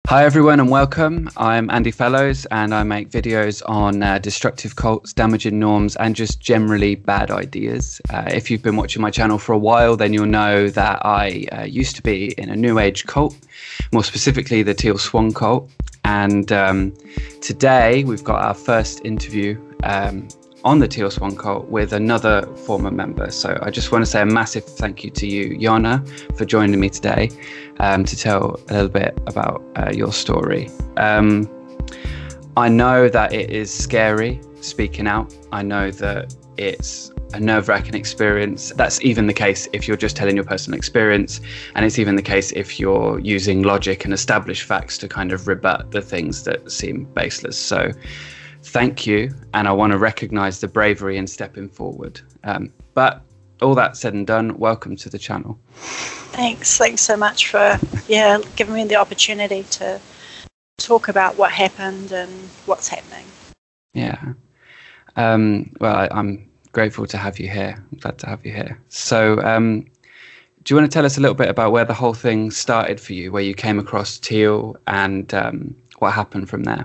Hi everyone and welcome. I'm Andy Fellows and I make videos on destructive cults, damaging norms and just generally bad ideas. If you've been watching my channel for a while, then you'll know that I used to be in a New Age cult, more specifically the Teal Swan cult. And today we've got our first interview on the Teal Swan cult with another former member. So I just want to say a massive thank you to you, Yana, for joining me today to tell a little bit about your story. I know that it is scary speaking out. I know that it's a nerve-wracking experience. That's even the case if you're just telling your personal experience, and it's even the case if you're using logic and established facts to kind of rebut the things that seem baseless. So thank you, and I want to recognize the bravery in stepping forward. But all that said and done, welcome to the channel. Thanks so much for giving me the opportunity to talk about what happened and what's happening. Well, I'm grateful to have you here. I'm glad to have you here. So do you want to tell us a little bit about where the whole thing started for you, where you came across Teal and what happened from there?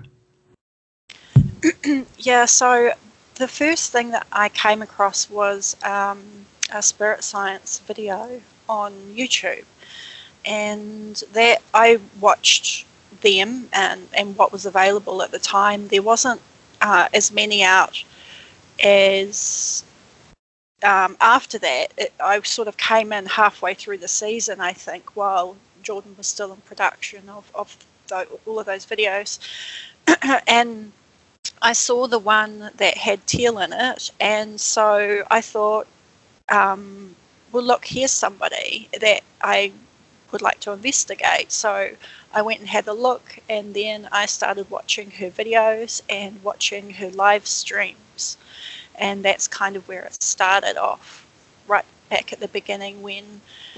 So the first thing that I came across was a spirit science video on YouTube, and that I watched them and what was available at the time. There wasn't as many out as after that. I sort of came in halfway through the season, I think, while Jordan was still in production of all of those videos. And I saw the one that had Teal in it, and so I thought, well, look, here's somebody that I would like to investigate. So I went and had a look, and then I started watching her videos and watching her live streams, and that's kind of where it started off, right back at the beginning when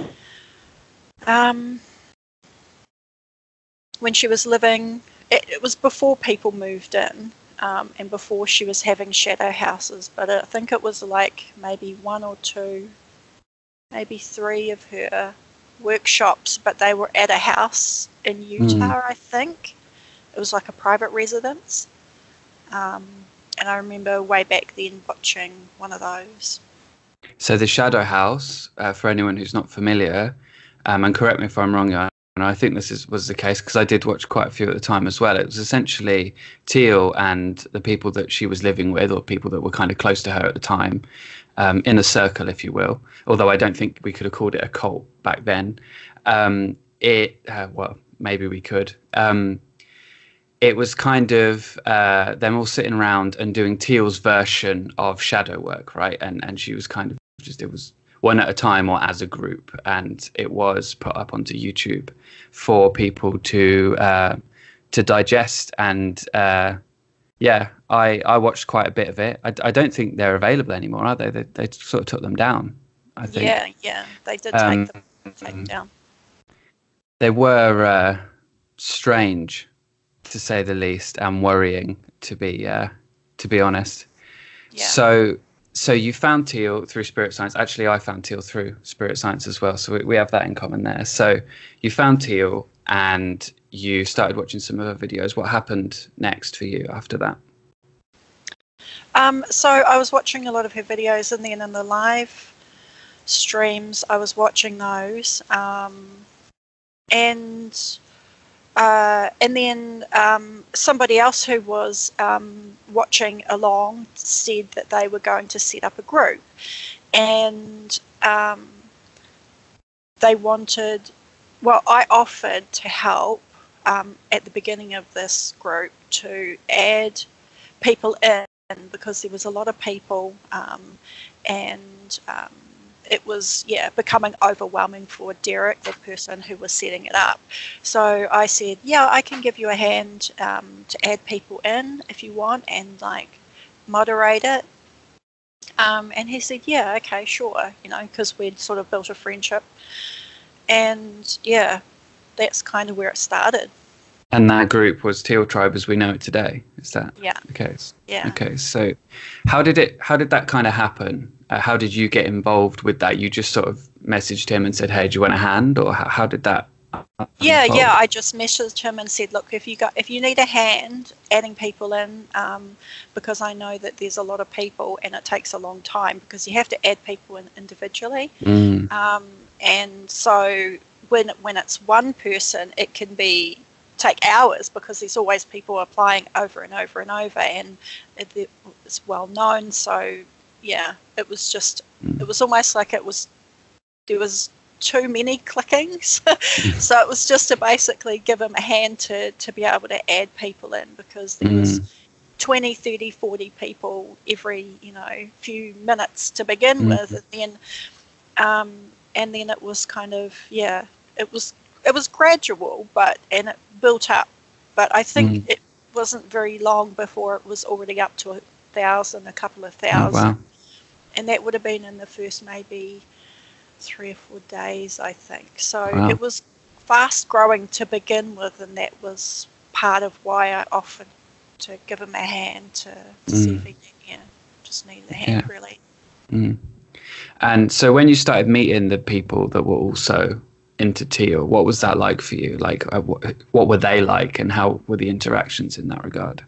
she was living. It was before people moved in. And before she was having shadow houses, but I think it was like maybe one or two, maybe three of her workshops, but they were at a house in Utah, I think. It was like a private residence. And I remember way back then watching one of those. So the shadow house, for anyone who's not familiar, and correct me if I'm wrong, and I think this was the case because I did watch quite a few at the time as well. It was essentially Teal and the people that she was living with, or people that were kind of close to her at the time, in a circle, if you will. Although I don't think we could have called it a cult back then. Well, maybe we could. It was kind of them all sitting around and doing Teal's version of shadow work, right? And she was kind of just, it was one at a time or as a group, and it was put up onto YouTube for people to digest. And I watched quite a bit of it. I don't think they're available anymore, are they? They sort of took them down, I think. Yeah, they did take them down. They were strange, to say the least, and worrying, to be honest. Yeah. So you found Teal through spirit science. Actually, I found Teal through spirit science as well. So we have that in common there. So you found Teal and you started watching some of her videos. What happened next for you after that? So I was watching a lot of her videos, and then in the live streams, I was watching those. And then somebody else who was watching along said that they were going to set up a group, and they wanted, well, I offered to help at the beginning of this group to add people in, because there was a lot of people, and it was becoming overwhelming for Derek, the person who was setting it up. So I said, I can give you a hand to add people in if you want, and like moderate it. And he said, okay, sure, because we'd sort of built a friendship, and that's kind of where it started. And that group was Teal Tribe as we know it today. Is that the case? Yeah. Okay. So how did that kind of happen? How did you get involved with that? You just sort of messaged him and said, hey, do you want a hand? Or how did that Yeah. I just messaged him and said, look, if you need a hand adding people in, because I know that there's a lot of people and it takes a long time because you have to add people in individually. And so when it's one person, it can take hours because there's always people applying over and over and over, and it's well known. So yeah, it was almost like there was too many clickings. So it was just to basically give him a hand to be able to add people in, because there was 20, 30, 40 people every few minutes to begin with, and then it was kind of it was gradual, and it built up, but I think it wasn't very long before it was already up to 1,000, a couple of thousand. Oh, wow. And that would have been in the first maybe 3 or 4 days, I think. So Wow. It was fast growing to begin with, and that was part of why I offered to give him a hand to see if he just needed a hand, really. And so when you started meeting the people that were also into Teal, what was that like for you? Like, what were they like, and how were the interactions in that regard?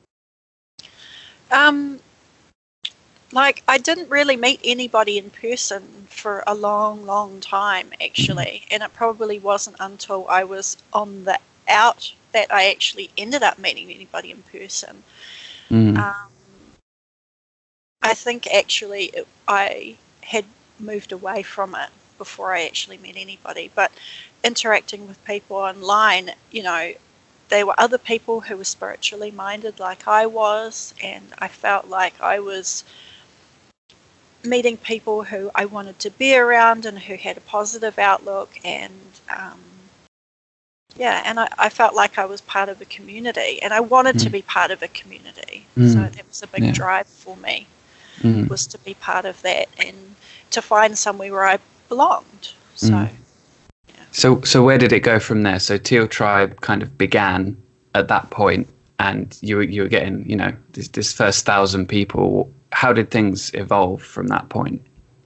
Like, I didn't really meet anybody in person for a long, long time, actually. And it probably wasn't until I was on the out that I actually ended up meeting anybody in person. I think actually I had moved away from it before I actually met anybody. But interacting with people online, there were other people who were spiritually minded like I was, and I felt like I was meeting people who I wanted to be around and who had a positive outlook, and and I felt like I was part of a community, and I wanted to be part of a community. So that was a big drive for me, was to be part of that and to find somewhere where I belonged. So where did it go from there? So Teal Tribe kind of began at that point, and you were getting this first 1,000 people. How did things evolve from that point?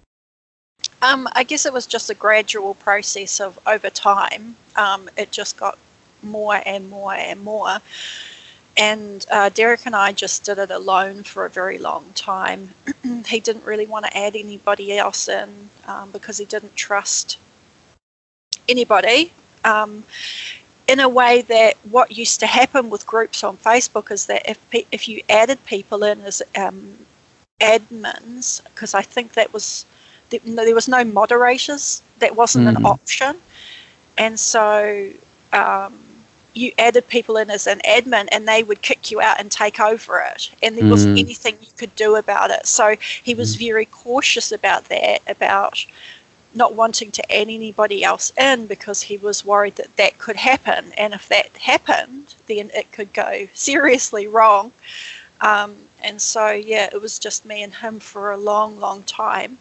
I guess it was just a gradual process of over time. It just got more and more and more. And Derek and I just did it alone for a very long time. He didn't really want to add anybody else in because he didn't trust anybody. In a way that what used to happen with groups on Facebook is that if you added people in as admins, because I think there was no moderators, that wasn't an option, and so you added people in as an admin and they would kick you out and take over it, and there wasn't anything you could do about it. So he was very cautious about that, about not wanting to add anybody else in, because he was worried that could happen, and if that happened then it could go seriously wrong. And so it was just me and him for a long, long time.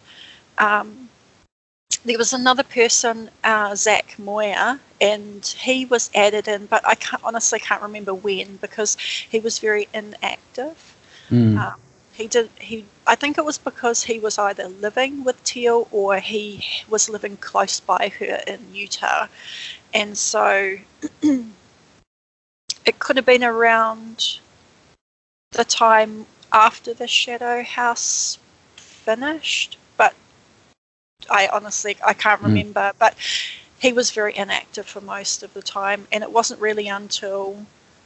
There was another person, Zach Moyer, and he was added in, but I honestly can't remember when, because he was very inactive. I think it was because he was either living with Teal or he was living close by her in Utah, and so it could have been around the time after the Shadow House finished, but I can't remember. But he was very inactive for most of the time, and it wasn't really until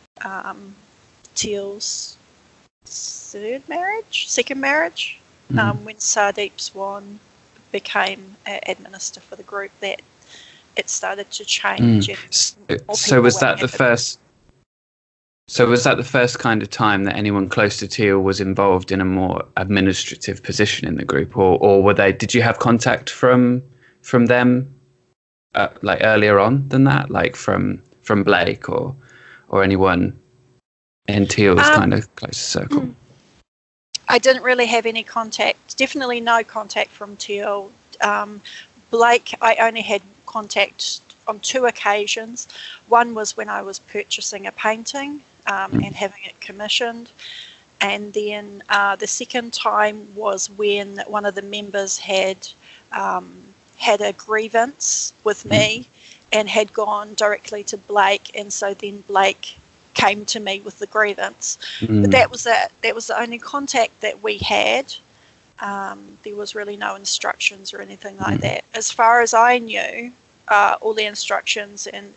Teal's second marriage, when Sardeep Swan became administrator for the group, that it started to change. So was that the first? So was that the first kind of time that anyone close to Teal was involved in a more administrative position in the group, or were they? Did you have contact from them like earlier on than that, like from Blake or anyone in Teal's kind of close circle? I didn't really have any contact. Definitely no contact from Teal. Blake, I only had contact on 2 occasions. One was when I was purchasing a painting and having it commissioned, and then the second time was when one of the members had a grievance with me, and had gone directly to Blake, and so then Blake came to me with the grievance. But that was it. That was the only contact that we had. There was really no instructions or anything like that. As far as I knew, all the instructions and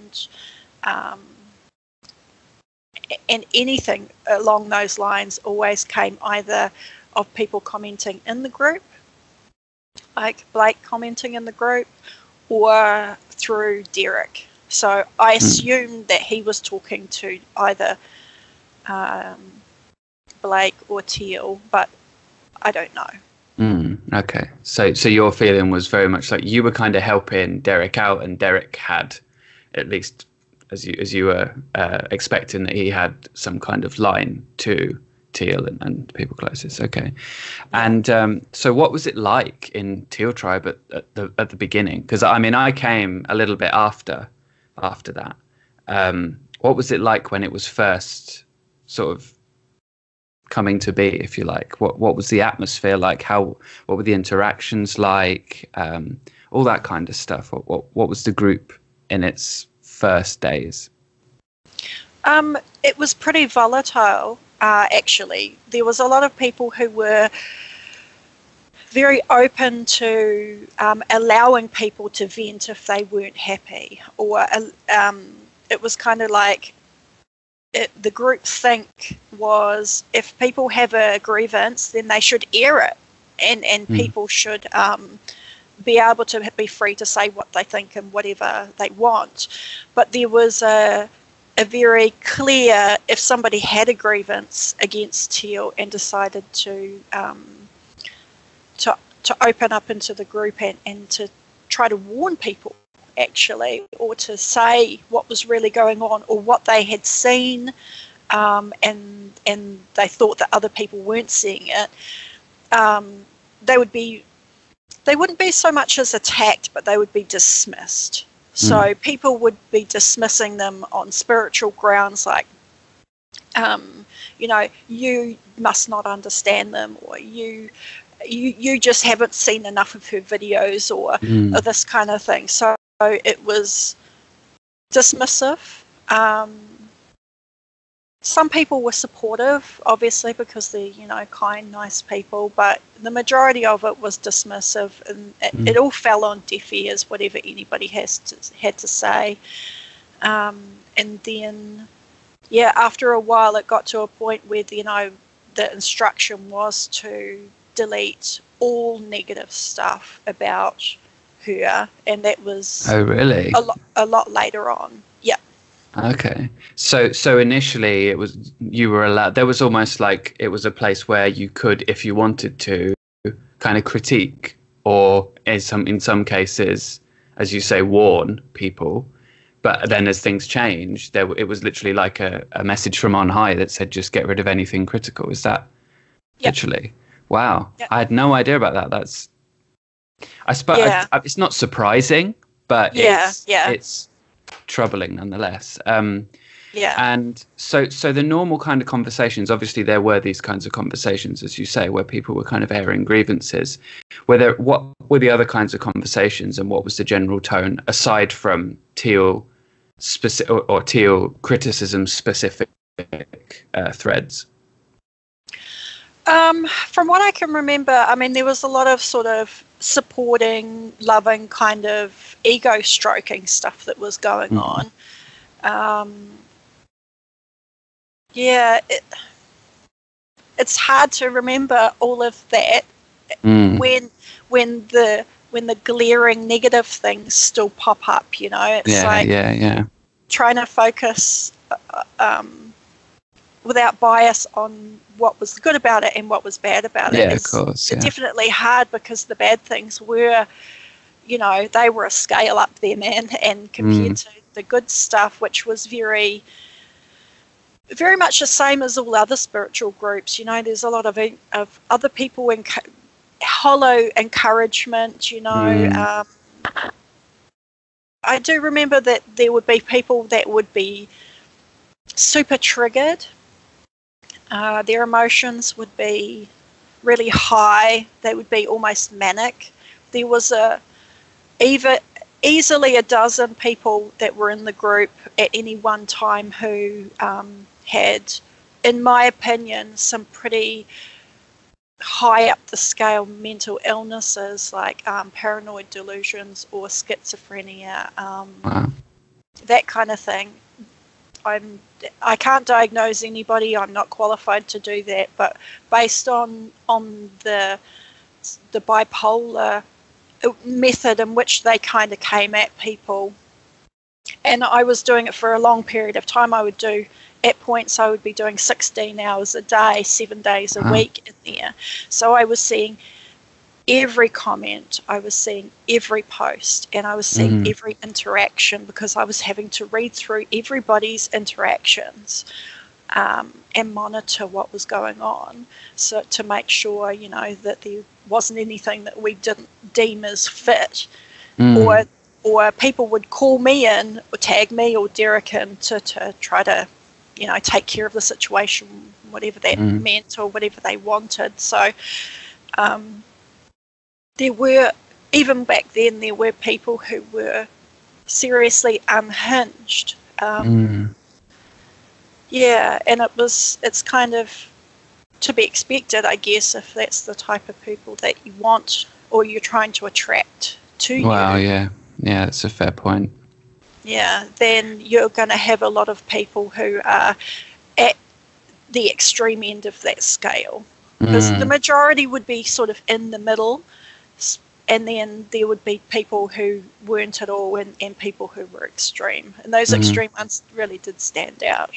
anything along those lines always came either of people commenting in the group, like Blake commenting in the group, or through Derek. So I assumed that he was talking to either Blake or Teal, but I don't know. Okay. So your feeling was very much like you were kind of helping Derek out, and Derek had, at least as you were expecting, that he had some kind of line to Teal and people closest. Okay. And so what was it like in Teal Tribe at the beginning? Because I mean, I came a little bit after that. What was it like when it was first sort of coming to be, if you like? What was the atmosphere like? What were the interactions like? All that kind of stuff. What was the group in its first days? It was pretty volatile, actually. There was a lot of people who were very open to allowing people to vent if they weren't happy, or it was kind of like the group think was, if people have a grievance, then they should air it, and people should be able to be free to say what they think and whatever they want. But there was a very clear, if somebody had a grievance against Teal and decided to open up into the group and to try to warn people, actually, or to say what was really going on or what they had seen, and they thought that other people weren't seeing it, they wouldn't be so much as attacked, but they would be dismissed. So people would be dismissing them on spiritual grounds, like, you must not understand them, or you just haven't seen enough of her videos, or this kind of thing. So it was dismissive. Some people were supportive, obviously, because they're, kind, nice people, but the majority of it was dismissive, and it all fell on deaf ears, whatever anybody had to say. And then, after a while, it got to a point where, the instruction was to delete all negative stuff about her, and that was really a lot later on. Okay. So initially it was, you were allowed, there was almost like it was a place where you could, if you wanted to, kind of critique, or in some cases, as you say, warn people. But then as things changed, it was literally like a message from on high that said, just get rid of anything critical. Is that literally? Wow. Yep. I had no idea about that. That's, I suppose, it's not surprising, but it's troubling nonetheless. And so the normal kind of conversations, obviously there were these kinds of conversations, as you say, where people were kind of airing grievances. What were the other kinds of conversations, and what was the general tone, aside from Teal specific or Teal criticism specific threads? From what I can remember, I mean, there was a lot of sort of supporting, loving, kind of ego stroking stuff that was going on. It's hard to remember all of that when the glaring negative things still pop up. It's trying to focus without bias on what was good about it and what was bad about it. Of course. It's definitely hard, because the bad things were, they were a scale up there, man, and compared to the good stuff, which was very, very much the same as all other spiritual groups. There's a lot of other people hollow encouragement. I do remember that there would be people that would be super triggered. Their emotions would be really high. They would be almost manic. There was even easily a dozen people that were in the group at any one time who had, in my opinion, some pretty high up the scale mental illnesses like paranoid delusions or schizophrenia, Wow. that kind of thing. I can't diagnose anybody. I'm not qualified to do that. But based on the bipolar method in which they kind of came at people, and I was doing it for a long period of time. At points I would be doing 16 hours a day, 7 days a week in there. So I was seeing every comment, I was seeing every post, and I was seeing every interaction, because I was having to read through everybody's interactions and monitor what was going on, so to make sure, you know, that there wasn't anything that we didn't deem as fit, or people would call me in or tag me or Derek in to try to, you know, take care of the situation, whatever that meant or whatever they wanted. So there were, even back then, there were people who were seriously unhinged. Yeah, and it's kind of to be expected, I guess, if that's the type of people that you want or you're trying to attract to you. Wow, yeah, that's a fair point. Yeah, then you're going to have a lot of people who are at the extreme end of that scale. Because the majority would be sort of in the middle, and then there would be people who weren't at all, and people who were extreme. And those extreme ones really did stand out.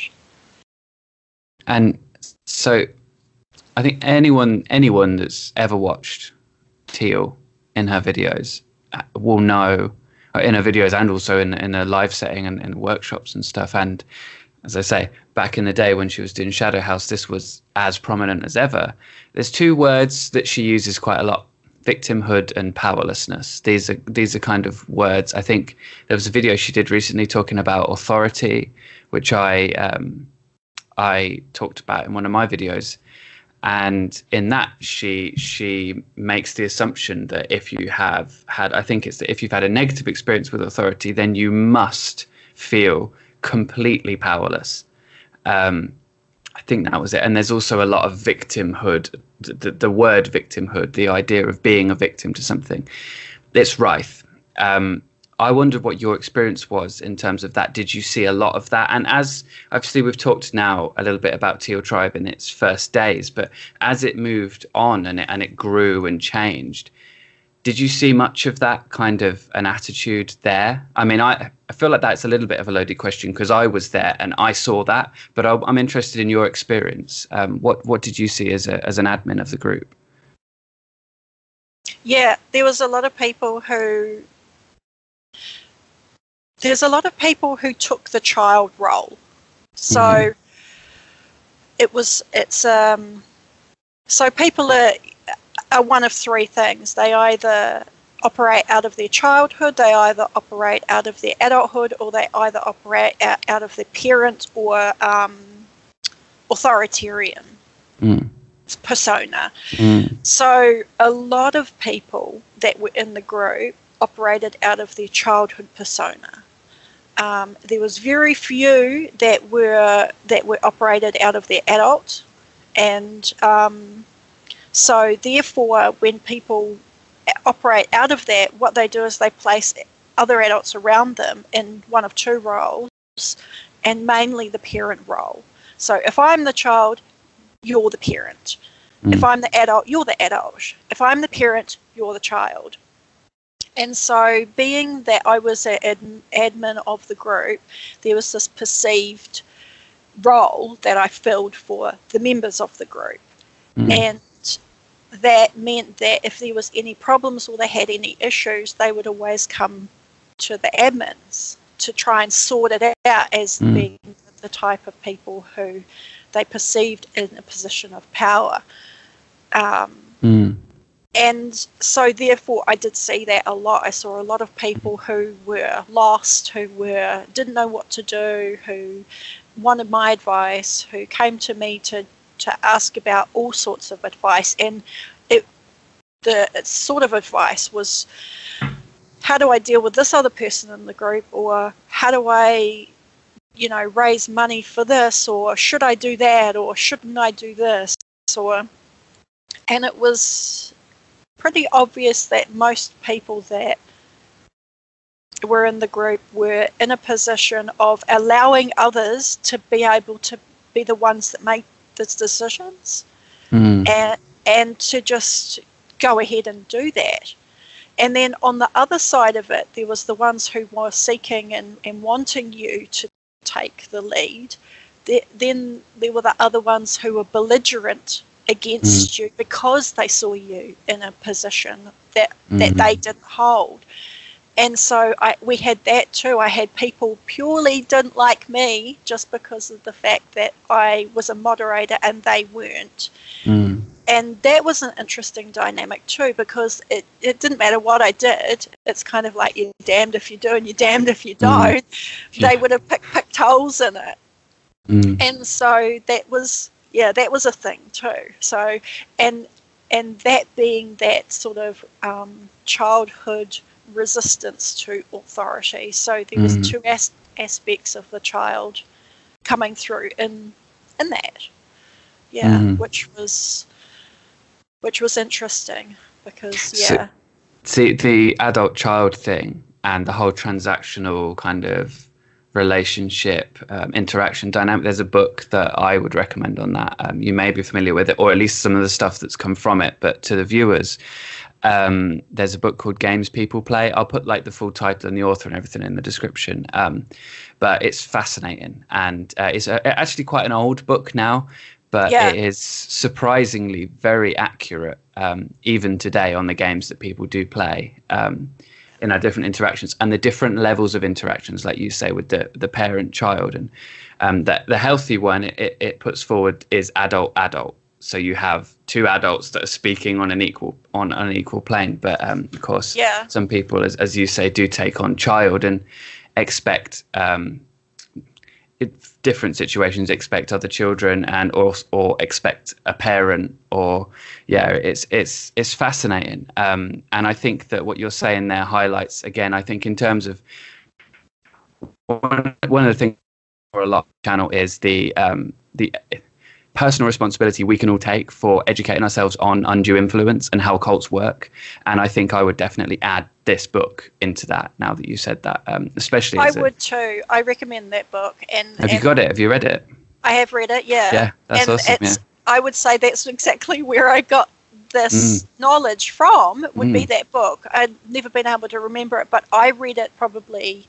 And so I think anyone that's ever watched Teal in her videos will know, in her videos and also in a live setting and workshops and stuff. And as I say, back in the day when she was doing Shadow House, this was as prominent as ever. There's two words that she uses quite a lot: victimhood and powerlessness. These are kind of words. I think there was a video she did recently talking about authority, which I talked about in one of my videos. And in that, she makes the assumption that if you have had, I think it's that if you've had a negative experience with authority, then you must feel completely powerless. I think that was it. And there's also a lot of victimhood, the word victimhood, the idea of being a victim to something. It's rife. I wondered what your experience was in terms of that. Did you see a lot of that? And as obviously we've talked now a little bit about Teal Tribe in its first days, but as it moved on and it grew and changed, did you see much of that kind of an attitude there? I mean, I feel like that's a little bit of a loaded question because I was there and I saw that, but I'm interested in your experience. What did you see as an admin of the group? Yeah, there was a lot of people who. There's a lot of people who took the child role. So so people are one of three things. They either operate out of their childhood, they either operate out of their adulthood, or they either operate out of their parent or authoritarian persona. So a lot of people that were in the group operated out of their childhood persona. There was very few that were operated out of their adult, and so therefore when people operate out of that, what they do is they place other adults around them in one of two roles, and mainly the parent role. So if I'm the child, you're the parent. If I'm the adult, you're the adult. If I'm the parent, you're the child. And so being that I was an admin of the group, there was this perceived role that I filled for the members of the group. And that meant that if there was any problems or they had any issues, they would always come to the admins to try and sort it out as being the type of people who they perceived in a position of power. And so therefore I did see that a lot. I saw a lot of people who were lost, who didn't know what to do, who wanted my advice, who came to me to ask about all sorts of advice. And the sort of advice was how do I deal with this other person in the group, or how do I, raise money for this, or should I do that, or shouldn't I do this, and it was pretty obvious that most people that were in the group were in a position of allowing others to be able to be the ones that make the decisions, and to just go ahead and do that. And then on the other side of it, there was the ones who were seeking and wanting you to take the lead. Then there were the other ones who were belligerent against you because they saw you in a position that they didn't hold. And so we had that too. I had people purely didn't like me just because of the fact that I was a moderator and they weren't. And that was an interesting dynamic too, because it didn't matter what I did. It's kind of like you're damned if you do and you're damned if you don't. They would have picked holes in it. And so that was a thing too. So, and that being that sort of childhood resistance to authority. So there was two aspects of the child coming through in that. Which was interesting because see the adult child thing and the whole transactional kind of relationship interaction dynamic. There's a book that I would recommend on that. You may be familiar with it, or at least some of the stuff that's come from it, but to the viewers, there's a book called Games People Play. I'll put like the full title and the author and everything in the description, but it's fascinating, and it's actually quite an old book now, but it is surprisingly very accurate even today on the games that people do play in our different interactions and the different levels of interactions, like you say, with the parent-child. And the healthy one it puts forward is adult. So you have two adults that are speaking on an equal plane. But of course, some people, as you say, do take on child and expect different situations, expect other children and or expect a parent, or it's fascinating. And I think that what you're saying there highlights, again, I think in terms of one of the things for a lot of the channel is the personal responsibility we can all take for educating ourselves on undue influence and how cults work. And I think I would definitely add this book into that, now that you said that, especially I would too. I recommend that book. And have you got it? Have you read it? I have read it, yeah. That's awesome. I would say that's exactly where I got this knowledge from, would be that book. I'd never been able to remember it, but I read it probably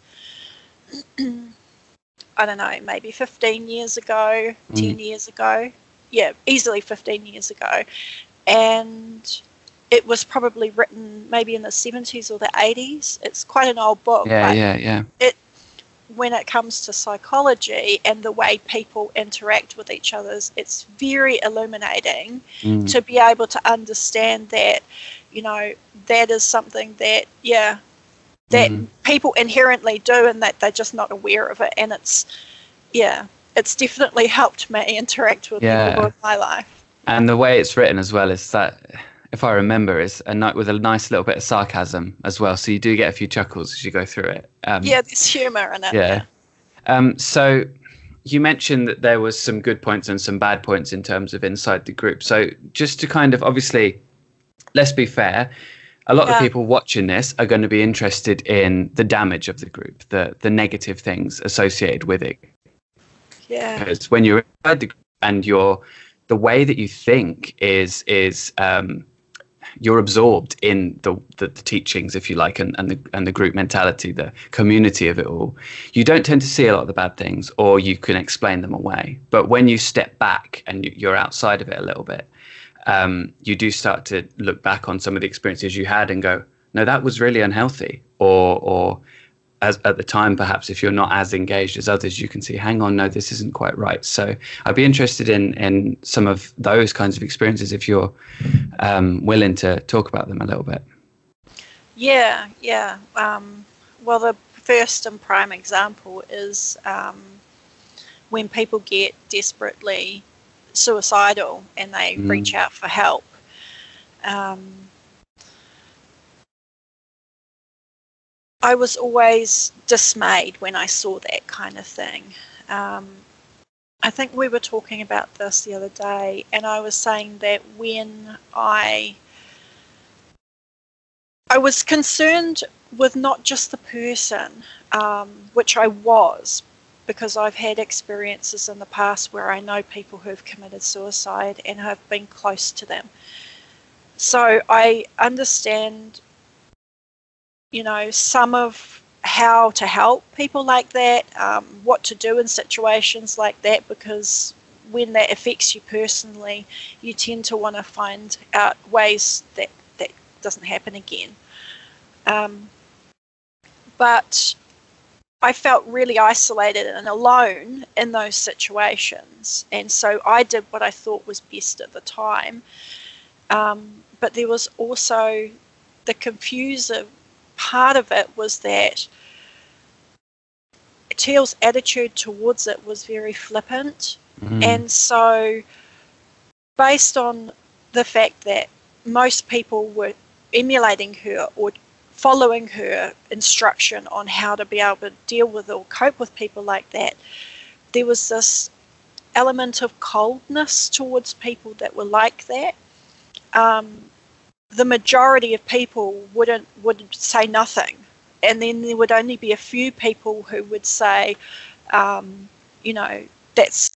I don't know, maybe 15 years ago, 10 years ago. Yeah, easily 15 years ago. And it was probably written maybe in the 70s or the 80s. It's quite an old book. Yeah. When it comes to psychology and the way people interact with each other, it's very illuminating to be able to understand that, that is something that, that people inherently do and that they're just not aware of it. And it's definitely helped me interact with people in my life. And the way it's written as well is that, if I remember, is with a nice little bit of sarcasm as well. So you do get a few chuckles as you go through it. There's humour in it. Yeah. So you mentioned that there was some good points and some bad points in terms of inside the group. So just to kind of, obviously, let's be fair, a lot of people watching this are going to be interested in the damage of the group, the negative things associated with it. Yeah. Because when you're inside the group and the way that you think is you're absorbed in the teachings, if you like, and the group mentality, the community of it all. You don't tend to see a lot of the bad things, or you can explain them away. But when you step back and you're outside of it a little bit, you do start to look back on some of the experiences you had and go, no, that was really unhealthy. Or as at the time, perhaps if you're not as engaged as others, you can see, hang on, no, this isn't quite right. So I'd be interested in some of those kinds of experiences if you're willing to talk about them a little bit. Yeah. Well, the first and prime example is when people get desperately suicidal and they reach out for help. I was always dismayed when I saw that kind of thing. I think we were talking about this the other day, and I was saying that when I was concerned with not just the person, which I was, because I've had experiences in the past where I know people who have committed suicide and have been close to them. So I understand, some of how to help people like that, what to do in situations like that, because when that affects you personally, you tend to want to find out ways that doesn't happen again. But I felt really isolated and alone in those situations, and so I did what I thought was best at the time. But there was also the confusing part of it was that Teal's attitude towards it was very flippant. And so based on the fact that most people were emulating her or following her instruction on how to be able to deal with or cope with people like that, there was this element of coldness towards people that were like that. The majority of people would say nothing, and then there would only be a few people who would say, that's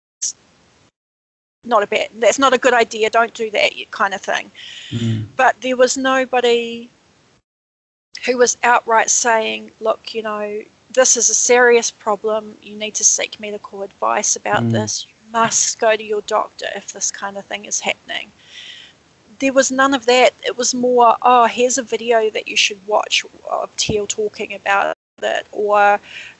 not a good idea, don't do that, kind of thing. But there was nobody who was outright saying, look, this is a serious problem, you need to seek medical advice about this, you must go to your doctor if this kind of thing is happening. There was none of that. It was more, here's a video that you should watch of Teal talking about it, or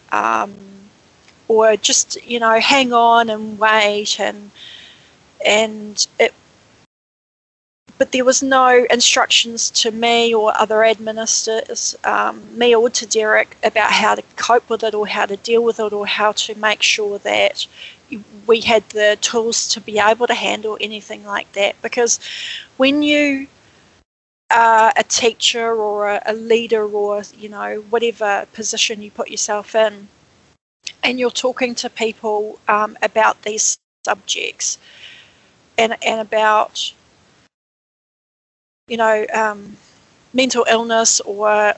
just, hang on and wait, and it. But there was no instructions to me or other administrators, me or to Derek, about how to cope with it or how to deal with it or how to make sure that we had the tools to be able to handle anything like that. Because when you are a teacher or a leader or, whatever position you put yourself in, and you're talking to people about these subjects and about, mental illness or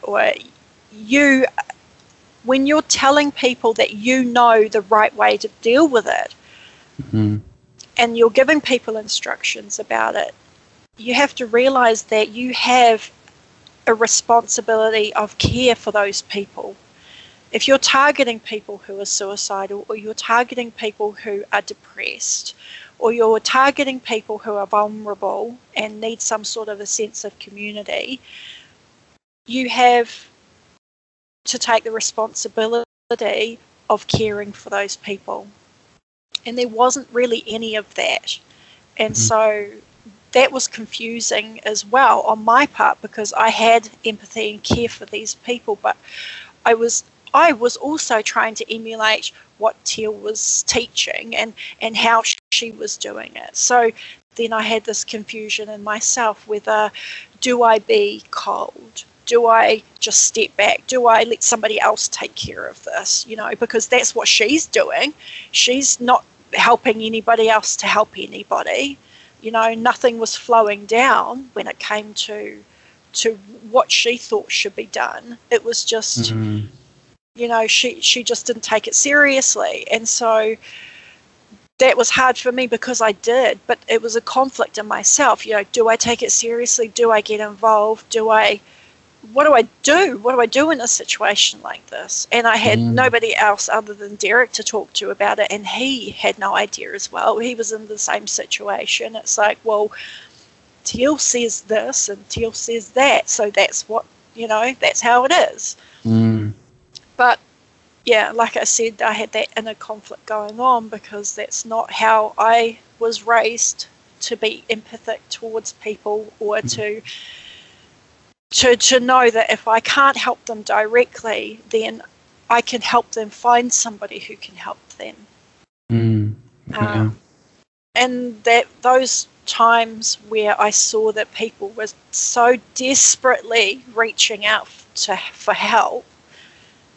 when you're telling people that the right way to deal with it, and you're giving people instructions about it, you have to realize that you have a responsibility of care for those people. If you're targeting people who are suicidal, or you're targeting people who are depressed, or you're targeting people who are vulnerable and need some sort of a sense of community, you have to take the responsibility of caring for those people. And there wasn't really any of that. And so that was confusing as well on my part, because I had empathy and care for these people, but I was also trying to emulate what Teal was teaching and how she was doing it. So then I had this confusion in myself, whether do I be cold? Do I just step back? Do I let somebody else take care of this? Because that's what she's doing. She's not helping anybody else to help anybody. Nothing was flowing down when it came to what she thought should be done. It was just, she just didn't take it seriously. And so that was hard for me because I did, but it was a conflict in myself. Do I take it seriously? Do I get involved? What do I do? What do I do in a situation like this? And I had nobody else other than Derek to talk to about it, and he had no idea as well. He was in the same situation. It's like, well, Teal says this and Teal says that, so that's what, that's how it is. But yeah, like I said, I had that inner conflict going on because that's not how I was raised, to be empathic towards people, or to know that if I can't help them directly, then I can help them find somebody who can help them. And that those times where I saw that people were so desperately reaching out for help,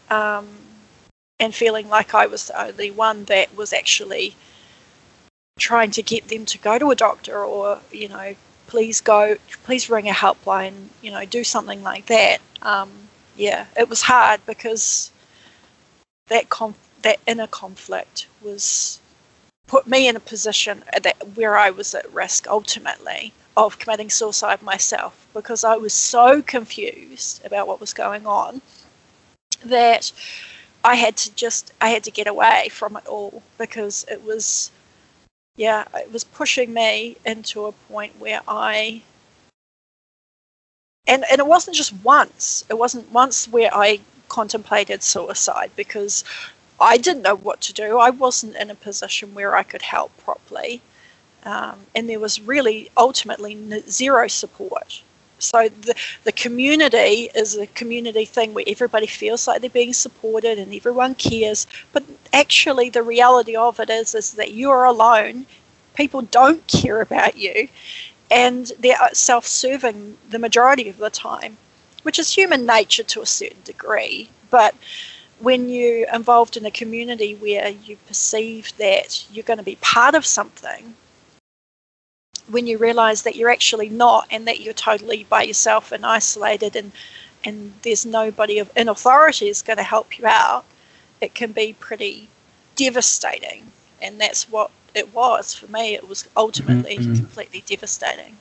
and feeling like I was the only one that was actually trying to get them to go to a doctor, or, you know, please ring a helpline, you know, do something like that. Yeah, it was hard because that inner conflict was put me in a position where I was at risk ultimately of committing suicide myself, because I was so confused about what was going on that I had to get away from it all, because it was pushing me into a point where and it wasn't just once. It wasn't once where I contemplated suicide, because I didn't know what to do. I wasn't in a position where I could help properly. And there was really ultimately zero support. So the community is a community thing where everybody feels like they're being supported and everyone cares. But actually the reality of it is that you're alone. People don't care about you. And they're self-serving the majority of the time, which is human nature to a certain degree. But when you're involved in a community where you perceive that you're going to be part of something, when you realize that you're actually not, and that you're totally by yourself and isolated, and there's nobody in authority is going to help you out, it can be pretty devastating. And that's what it was for me. It was ultimately completely devastating.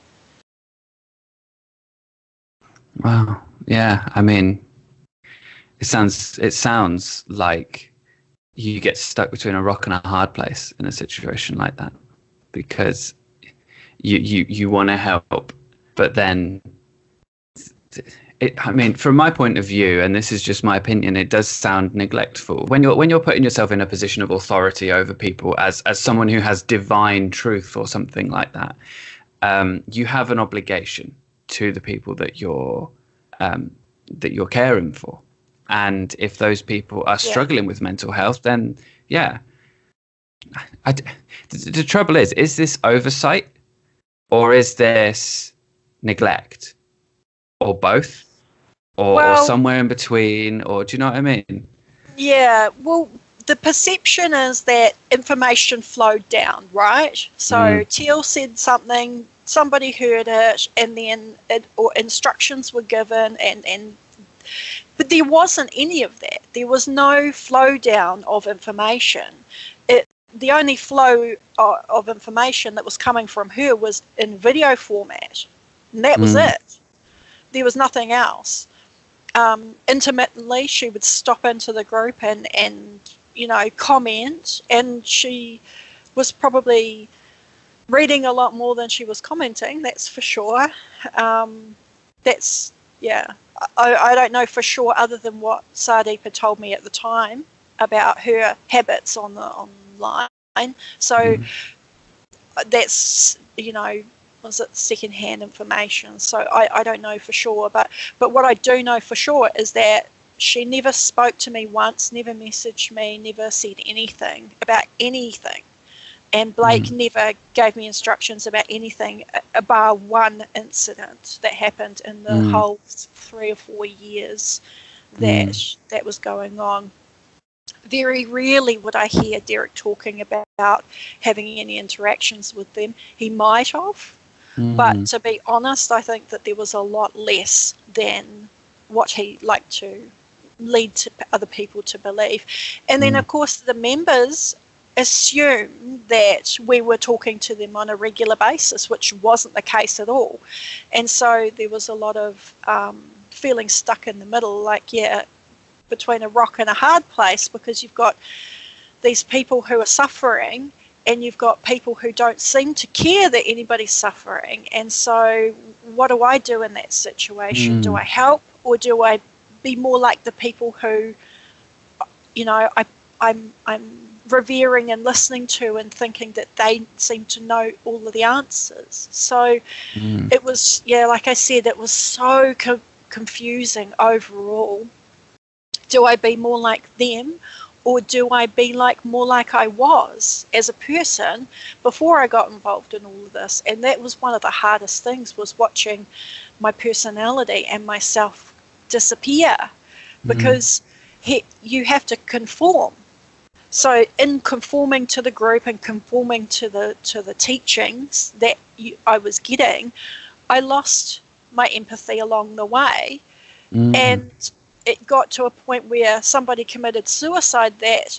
Wow. Yeah. I mean, it sounds like you get stuck between a rock and a hard place in a situation like that, because you want to help, but then I mean, from my point of view, and this is just my opinion, it does sound neglectful when you're putting yourself in a position of authority over people as someone who has divine truth or something like that. You have an obligation to the people that you're caring for, and if those people are struggling with mental health, then the trouble is this oversight, or is this neglect, or both, or somewhere in between, or do you know what I mean? Yeah, well, the perception is that information flowed down, right? So Teal said something, somebody heard it, and then instructions were given, but there wasn't any of that. There was no flow down of information. The only flow of information that was coming from her was in video format, and that was it. There was nothing else. Intermittently, she would stop into the group and you know, comment, and she was probably reading a lot more than she was commenting, that's for sure. I don't know for sure, other than what Sardeep had told me at the time about her habits online. So that's, you know, was it secondhand information? So I don't know for sure, but what I do know for sure is that she never spoke to me once, never messaged me, never said anything about anything. And Blake never gave me instructions about anything, bar one incident that happened in the whole 3 or 4 years that was going on. Very rarely would I hear Derek talking about having any interactions with them. He might have, but to be honest, I think that there was a lot less than what he liked to lead to other people to believe. And then, of course, the members assume that we were talking to them on a regular basis, which wasn't the case at all. And so there was a lot of feeling stuck in the middle, like, between a rock and a hard place, because you've got these people who are suffering and you've got people who don't seem to care that anybody's suffering. And so what do I do in that situation? Do I help, or do I be more like the people who, you know, I'm revering and listening to and thinking that they seem to know all of the answers? So it was, like I said, it was so confusing overall. Do I be more like them, or do I be more like I was as a person before I got involved in all of this? And that was one of the hardest things, was watching my personality and myself disappear, because you have to conform. So in conforming to the group and conforming to the teachings that I was getting, I lost my empathy along the way. And it got to a point where somebody committed suicide that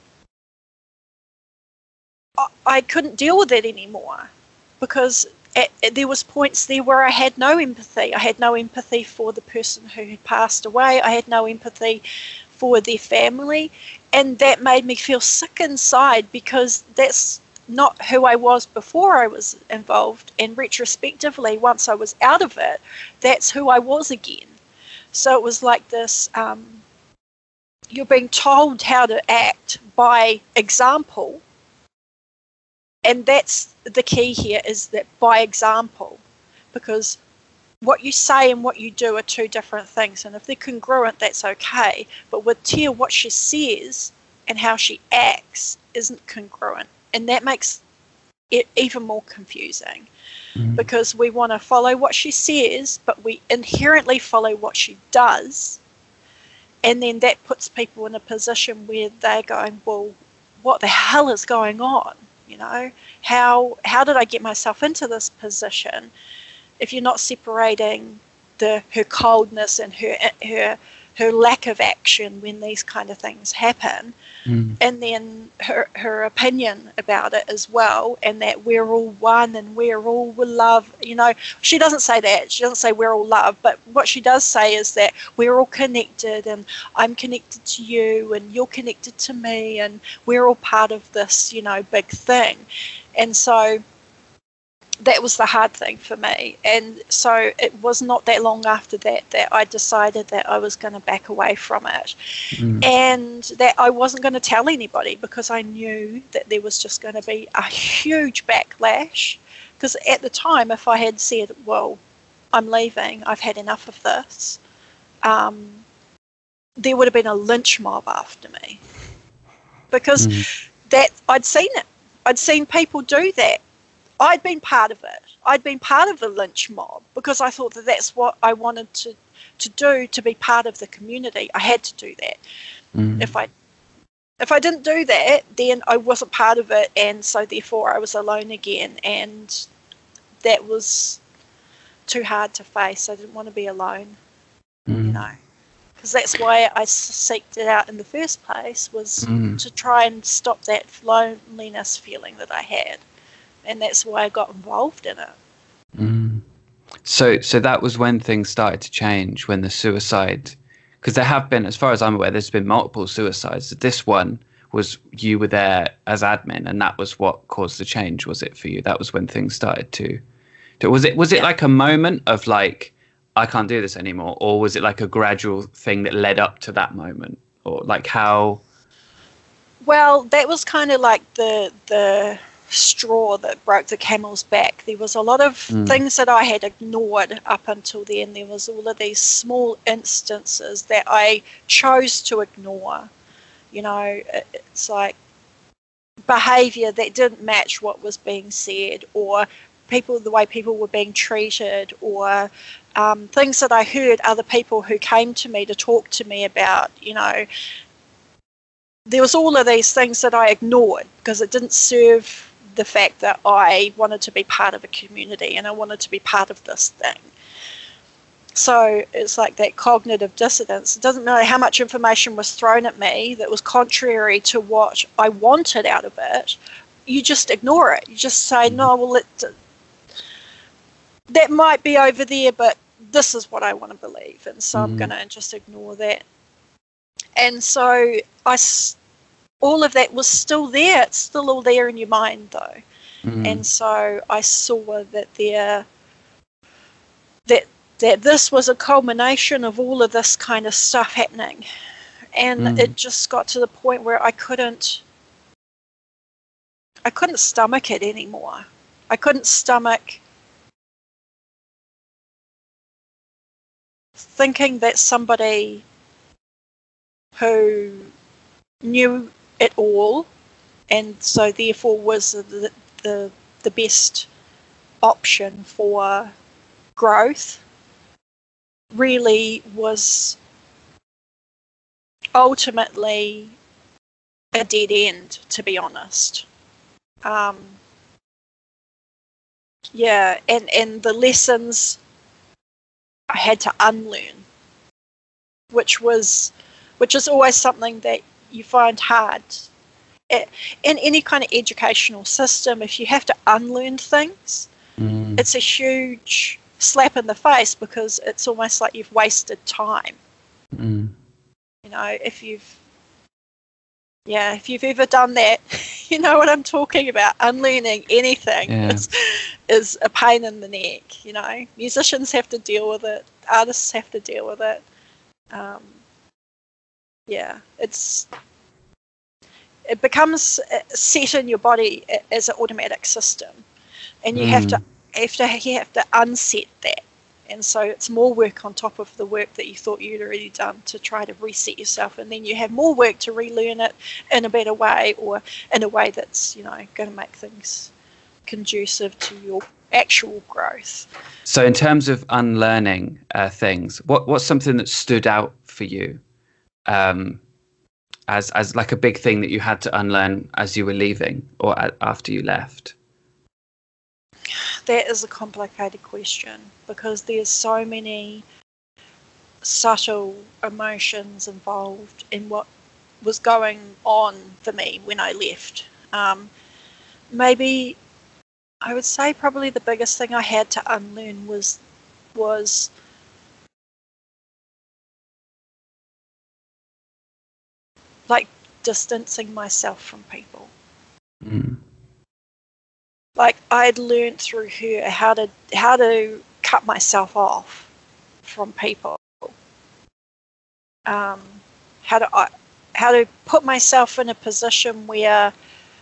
I couldn't deal with it anymore, because there was points there where I had no empathy. I had no empathy for the person who had passed away. I had no empathy for their family, and that made me feel sick inside, because that's not who I was before I was involved, and retrospectively, once I was out of it, that's who I was again. So it was like this, you're being told how to act by example, and that's the key here, is that by example, because what you say and what you do are two different things, and if they're congruent, that's okay. But with Teal, what she says and how she acts isn't congruent, and that makes it even more confusing, because we want to follow what she says, but we inherently follow what she does, and then that puts people in a position where they're going, well, what the hell is going on? You know, how did I get myself into this position? If you're not separating her coldness and her lack of action when these kind of things happen, and then her opinion about it as well, and that we're all one and we're all love. You know, she doesn't say that. She doesn't say we're all love, but what she does say is that we're all connected, and I'm connected to you, and you're connected to me, and we're all part of this, you know, big thing. And so that was the hard thing for me. And so it was not that long after that I decided that I was going to back away from it, and that I wasn't going to tell anybody, because I knew that there was just going to be a huge backlash. Because at the time, if I had said, well, I'm leaving, I've had enough of this, there would have been a lynch mob after me, because that I'd seen it. I'd seen people do that. I'd been part of it. I'd been part of the lynch mob, because I thought that that's what I wanted to do, to be part of the community. I had to do that. If I didn't do that, then I wasn't part of it, and so therefore I was alone again, and that was too hard to face. I didn't want to be alone, you know, because that's why I seeked it out in the first place, was to try and stop that loneliness feeling that I had. And that's why I got involved in it. So that was when things started to change, when the suicide, because there have been, as far as I'm aware, there's been multiple suicides. This one was, you were there as admin, and that was what caused the change, was it, for you? That was when things started to was it like a moment of like, I can't do this anymore, or was it like a gradual thing that led up to that moment, or like how? Well, that was kind of like the straw that broke the camel's back. There was a lot of things that I had ignored up until then. There was all of these small instances that I chose to ignore. You know, it's like behavior that didn't match what was being said, or the way people were being treated, or things that I heard other people who came to me to talk to me about. You know, there was all of these things that I ignored, because it didn't serve the fact that I wanted to be part of a community, and I wanted to be part of this thing. So it's like that cognitive dissonance. It doesn't matter how much information was thrown at me that was contrary to what I wanted out of it. You just ignore it. You just say, no, well, that might be over there, but this is what I want to believe, and so I'm going to just ignore that. And so all of that was still there. It's still all there in your mind, though. And so I saw that that this was a culmination of all of this kind of stuff happening, and it just got to the point where I couldn't stomach it anymore. I couldn't stomach thinking that somebody who knew it all, and so therefore was the best option for growth, really was ultimately a dead end, to be honest. Yeah, and the lessons I had to unlearn, which is always something that you find hard. In any kind of educational system, if you have to unlearn things, it's a huge slap in the face, because it's almost like you've wasted time. You know, if you've ever done that, you know what I'm talking about. Unlearning anything is a pain in the neck. You know, musicians have to deal with it. Artists have to deal with it. It becomes set in your body as an automatic system, and you have to unset that. And so it's more work on top of the work that you thought you'd already done to try to reset yourself, and then you have more work to relearn it in a better way, or in a way that's, you know, going to make things conducive to your actual growth. So in terms of unlearning things, what's something that stood out for you as like a big thing that you had to unlearn as you were leaving, or after you left? That is a complicated question, because there's so many subtle emotions involved in what was going on for me when I left. Maybe I would say probably the biggest thing I had to unlearn was like distancing myself from people. Like, I'd learned through her how to cut myself off from people. How to put myself in a position where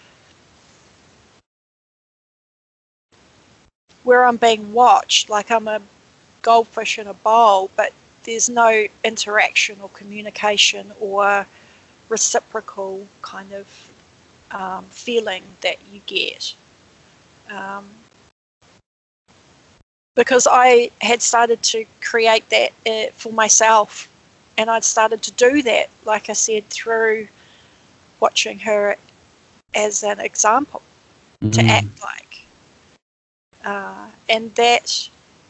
I'm being watched, like I'm a goldfish in a bowl, but there's no interaction or communication or reciprocal kind of feeling that you get. Because I had started to create that for myself, and I'd started to do that, like I said, through watching her as an example to act like. And that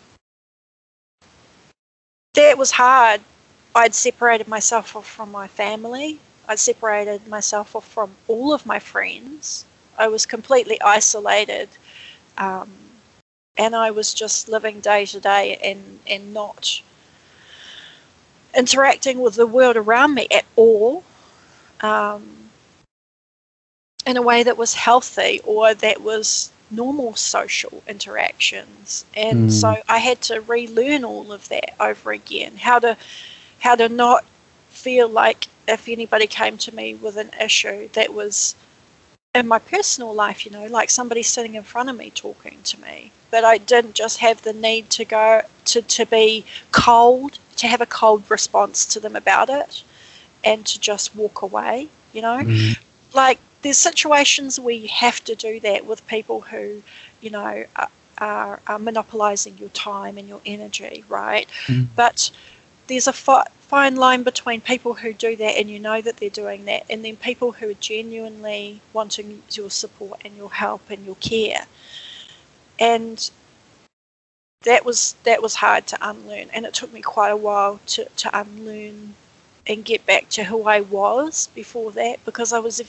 was hard. I'd separated myself off from my family. I'd separated myself off from all of my friends. I was completely isolated. And I was just living day to day and not interacting with the world around me at all, in a way that was healthy or that was normal social interactions. And so I had to relearn all of that over again, how to not feel like if anybody came to me with an issue that was in my personal life, you know, like somebody sitting in front of me talking to me, but I didn't just have the need to go to be cold, to have a cold response to them about it, and to just walk away, you know. Like, there's situations where you have to do that with people who, you know, are monopolizing your time and your energy, right? But there's a fine line between people who do that and you know that they're doing that, and then people who are genuinely wanting your support and your help and your care. And that was hard to unlearn, and it took me quite a while to unlearn and get back to who I was before that, because I was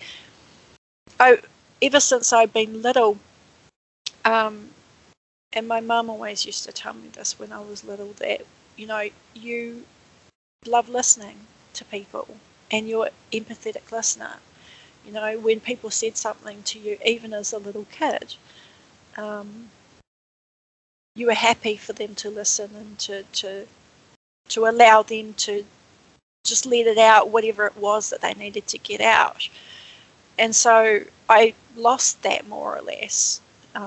ever since I'd been little, and my mum always used to tell me this when I was little, that, you know, you love listening to people and you're an empathetic listener. You know, when people said something to you, even as a little kid, you were happy for them to listen and to allow them to just let it out, whatever it was that they needed to get out. And so I lost that, more or less.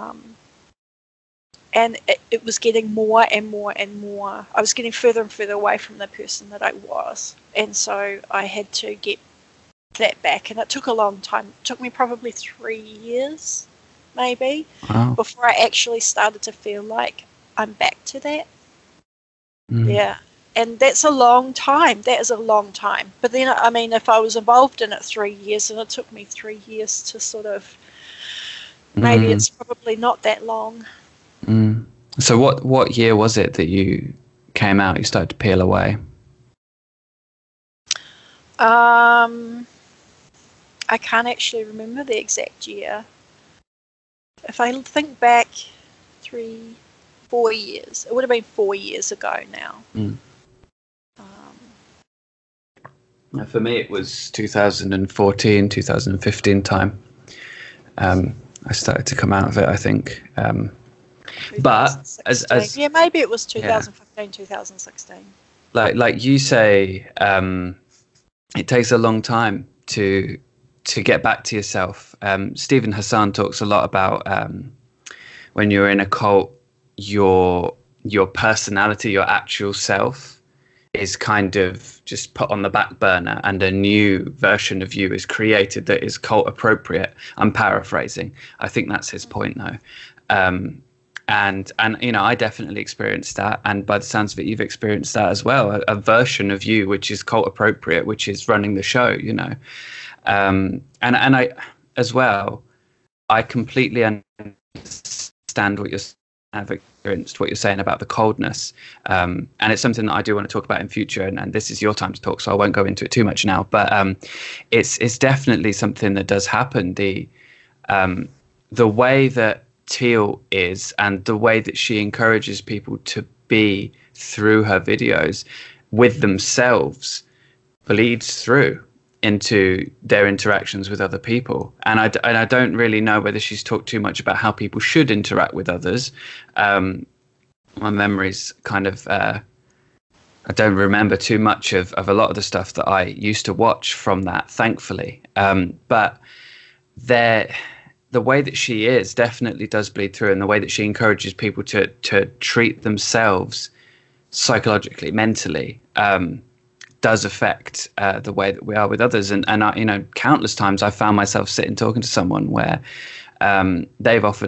And it was getting more and more and more. I was getting further and further away from the person that I was. And so I had to get that back. And it took a long time. It took me probably 3 years, maybe, before I actually started to feel like I'm back to that. Yeah. And that's a long time. That is a long time. But then, I mean, if I was involved in it 3 years, and it took me 3 years to sort of, maybe it's probably not that long. So what year was it that you came out, you started to peel away? I can't actually remember the exact year. If I think back 4 years, it would have been 4 years ago now. For me, it was 2014, 2015 time. I started to come out of it, I think. But as yeah, maybe it was 2015, 2016. Like you say, it takes a long time to get back to yourself. Stephen Hassan talks a lot about when you're in a cult, your personality, your actual self, is kind of just put on the back burner, and a new version of you is created that is cult appropriate. I'm paraphrasing. I think that's his point, though. And you know, I definitely experienced that, and by the sounds of it, you've experienced that as well. A version of you which is cult appropriate, which is running the show. You know, and I as well, I completely understand what I've experienced what you're saying about the coldness, and it's something that I do want to talk about in future, and this is your time to talk, so I won't go into it too much now, but it's definitely something that does happen. The way that Teal is, and the way that she encourages people to be through her videos with themselves, bleeds through into their interactions with other people. And I don't really know whether she's talked too much about how people should interact with others. My memory's kind of, I don't remember too much of a lot of the stuff that I used to watch from that, thankfully. But the way that she is definitely does bleed through, and the way that she encourages people to treat themselves psychologically, mentally, does affect the way that we are with others. And I, you know, countless times I found myself sitting talking to someone where they've offered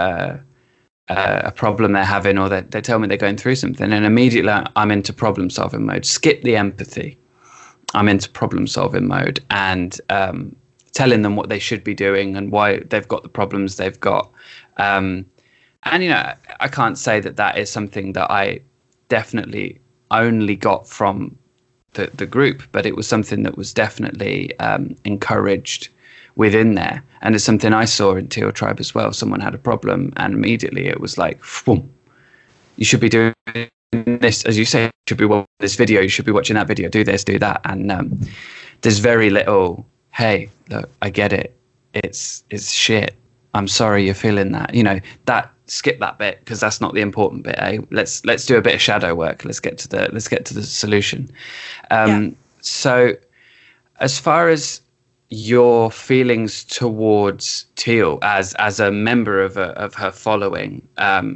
a problem they're having, or they tell me they're going through something, and immediately I'm into problem solving mode. Skip the empathy. I'm into problem solving mode, and telling them what they should be doing and why they've got the problems they've got. And you know, I can't say that is something that I definitely only got from the group, but it was something that was definitely encouraged within there, and it's something I saw in Teal Tribe as well. Someone had a problem, and immediately it was like, boom, you should be doing this, as you say, you should be watching this video, you should be watching that video, do this, do that. And there's very little, hey, look, I get it, it's shit, I'm sorry you're feeling that, you know, that, skip that bit, because that's not the important bit. Let's do a bit of shadow work. Let's get to the solution. So as far as your feelings towards Teal as a member of her following,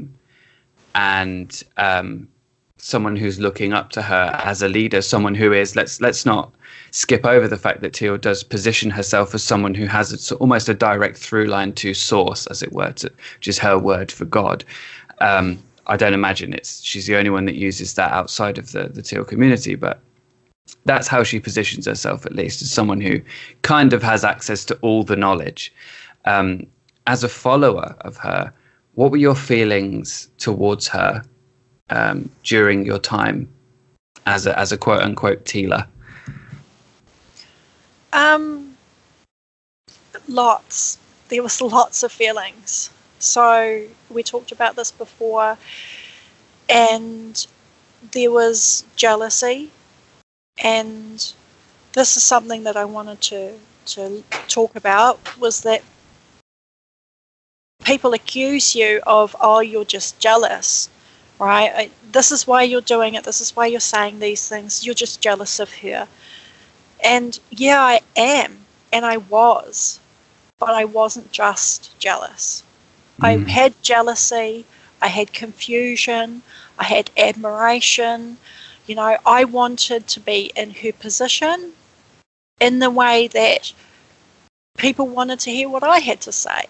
and someone who's looking up to her as a leader, someone who is, let's not skip over the fact that Teal does position herself as someone who has almost a direct through line to source, as it were, which is her word for God. I don't imagine she's the only one that uses that outside of the Teal community, but that's how she positions herself, at least, as someone who kind of has access to all the knowledge. As a follower of her, what were your feelings towards her during your time as a quote unquote Tealer? Lots. There was lots of feelings. So we talked about this before, and there was jealousy, and this is something that I wanted to talk about, was that people accuse you of, oh, you're just jealous, right? This is why you're doing it. This is why you're saying these things. You're just jealous of her. And yeah, I am, and I was, but I wasn't just jealous. I had jealousy, I had confusion, I had admiration. You know, I wanted to be in her position in the way that people wanted to hear what I had to say,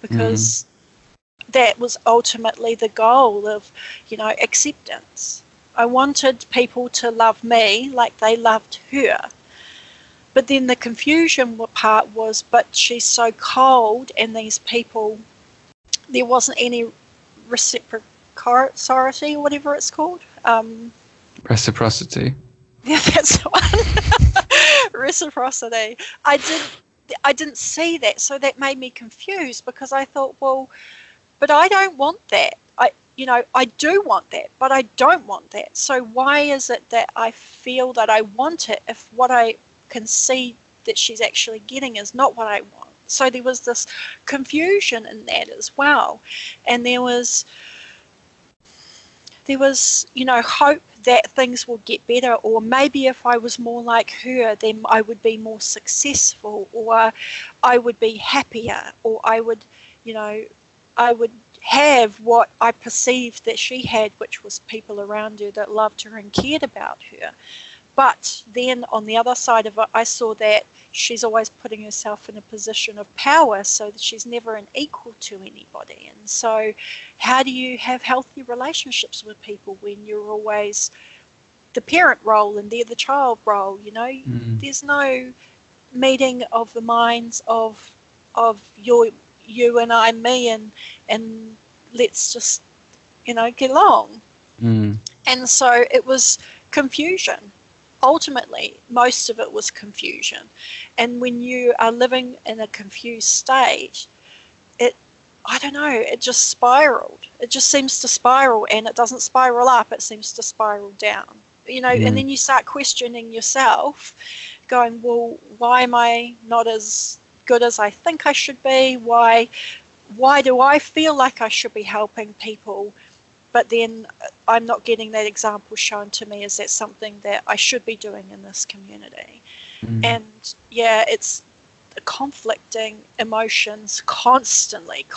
because that was ultimately the goal of, you know, acceptance. I wanted people to love me like they loved her. But then the confusion part was, but she's so cold, and these people, there wasn't any reciprocity, or whatever it's called. Reciprocity. Yeah, that's the one. Reciprocity. I didn't see that, so that made me confused, because I thought, well, but I don't want that. I do want that, but I don't want that. So why is it that I feel that I want it if what I can see that she's actually getting is not what I want? So there was this confusion in that as well. And there was hope that things will get better, or maybe if I was more like her, then I would be more successful, or I would be happier, or I would have what I perceived that she had, which was people around her that loved her and cared about her. But then on the other side of it, I saw that she's always putting herself in a position of power, so that she's never an equal to anybody. And so how do you have healthy relationships with people when you're always the parent role and they're the child role? There's no meeting of the minds of you and I, me, and let's just get along. And so it was confusion. Ultimately, most of it was confusion. And when you are living in a confused state, it just spiraled. It just seems to spiral, and it doesn't spiral up, it seems to spiral down. And then you start questioning yourself, going, well, why am I not as good as I think I should be? Why do I feel like I should be helping people, but then I'm not getting that example shown to me? Is that something that I should be doing in this community? And it's conflicting emotions constantly,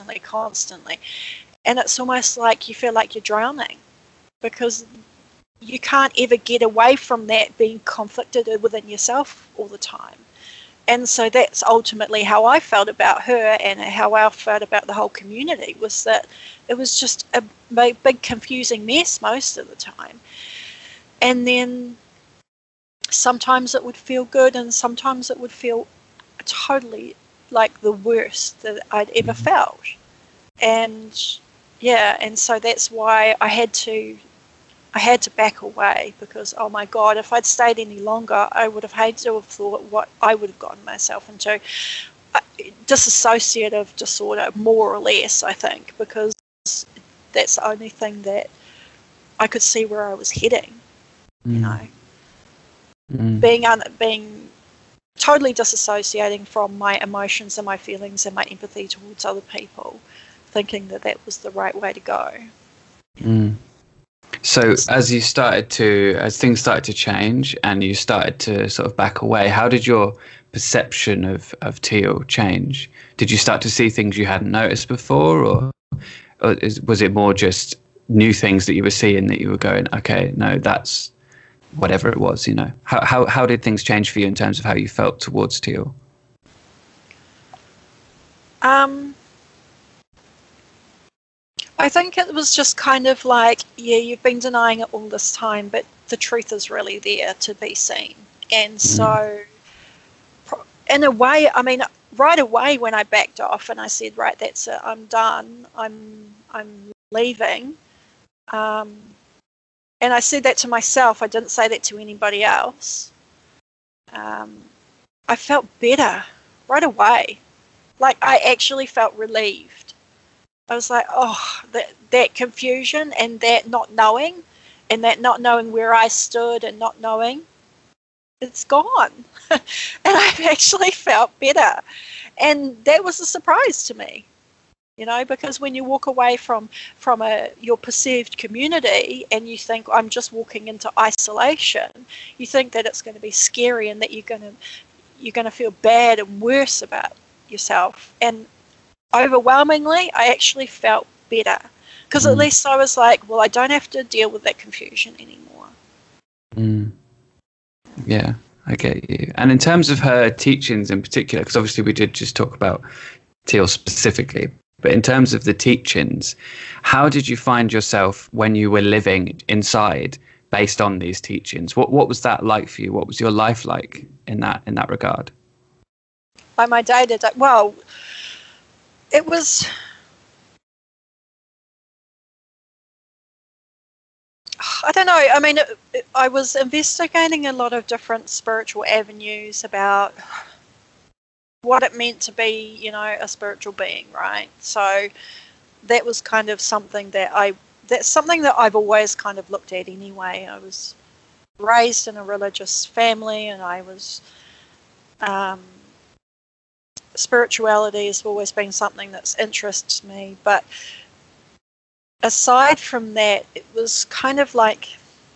and it's almost like you feel like you're drowning, because you can't ever get away from that being conflicted within yourself all the time. And so that's ultimately how I felt about her, and how I felt about the whole community, was that it was just a big confusing mess most of the time. And then sometimes it would feel good, and sometimes it would feel totally like the worst that I'd ever felt. And so that's why I had to back away, because, oh my God, if I'd stayed any longer, I would have hated to have thought what I would have gotten myself into. Dissociative disorder, more or less, I think, because that's the only thing that I could see where I was heading, being totally disassociating from my emotions and my feelings and my empathy towards other people, thinking that was the right way to go. So as things started to change and you started to sort of back away, how did your perception of Teal change? Did you start to see things you hadn't noticed before, or was it more just new things that you were seeing that you were going, okay, no, that's whatever it was, How did things change for you in terms of how you felt towards Teal? I think it was just kind of like, you've been denying it all this time, but the truth is really there to be seen. And so, in a way, right away when I backed off and I said, right, that's it, I'm done, I'm leaving. And I said that to myself. I didn't say that to anybody else. I felt better right away. Like, I actually felt relieved. I was like, oh, that confusion and that not knowing where I stood and not knowing, it's gone. And I've actually felt better. And that was a surprise to me, because when you walk away from your perceived community and you think, I'm just walking into isolation, you think that it's going to be scary and that you're going to feel bad and worse about yourself. And overwhelmingly, I actually felt better, because at least I was like, well, I don't have to deal with that confusion anymore. Yeah, I get you. And in terms of her teachings in particular, because obviously we did just talk about Teal specifically, But in terms of the teachings, how did you find yourself when you were living inside based on these teachings? What was that like for you? What was your life like in that regard? Like my day-to-day, well, it was, I don't know. I mean, I was investigating a lot of different spiritual avenues about what it meant to be, you know, a spiritual being, right? So that was kind of something that's something that I've always kind of looked at anyway. I was raised in a religious family, and I was, spirituality has always been something that's interests me. But aside from that, it was kind of like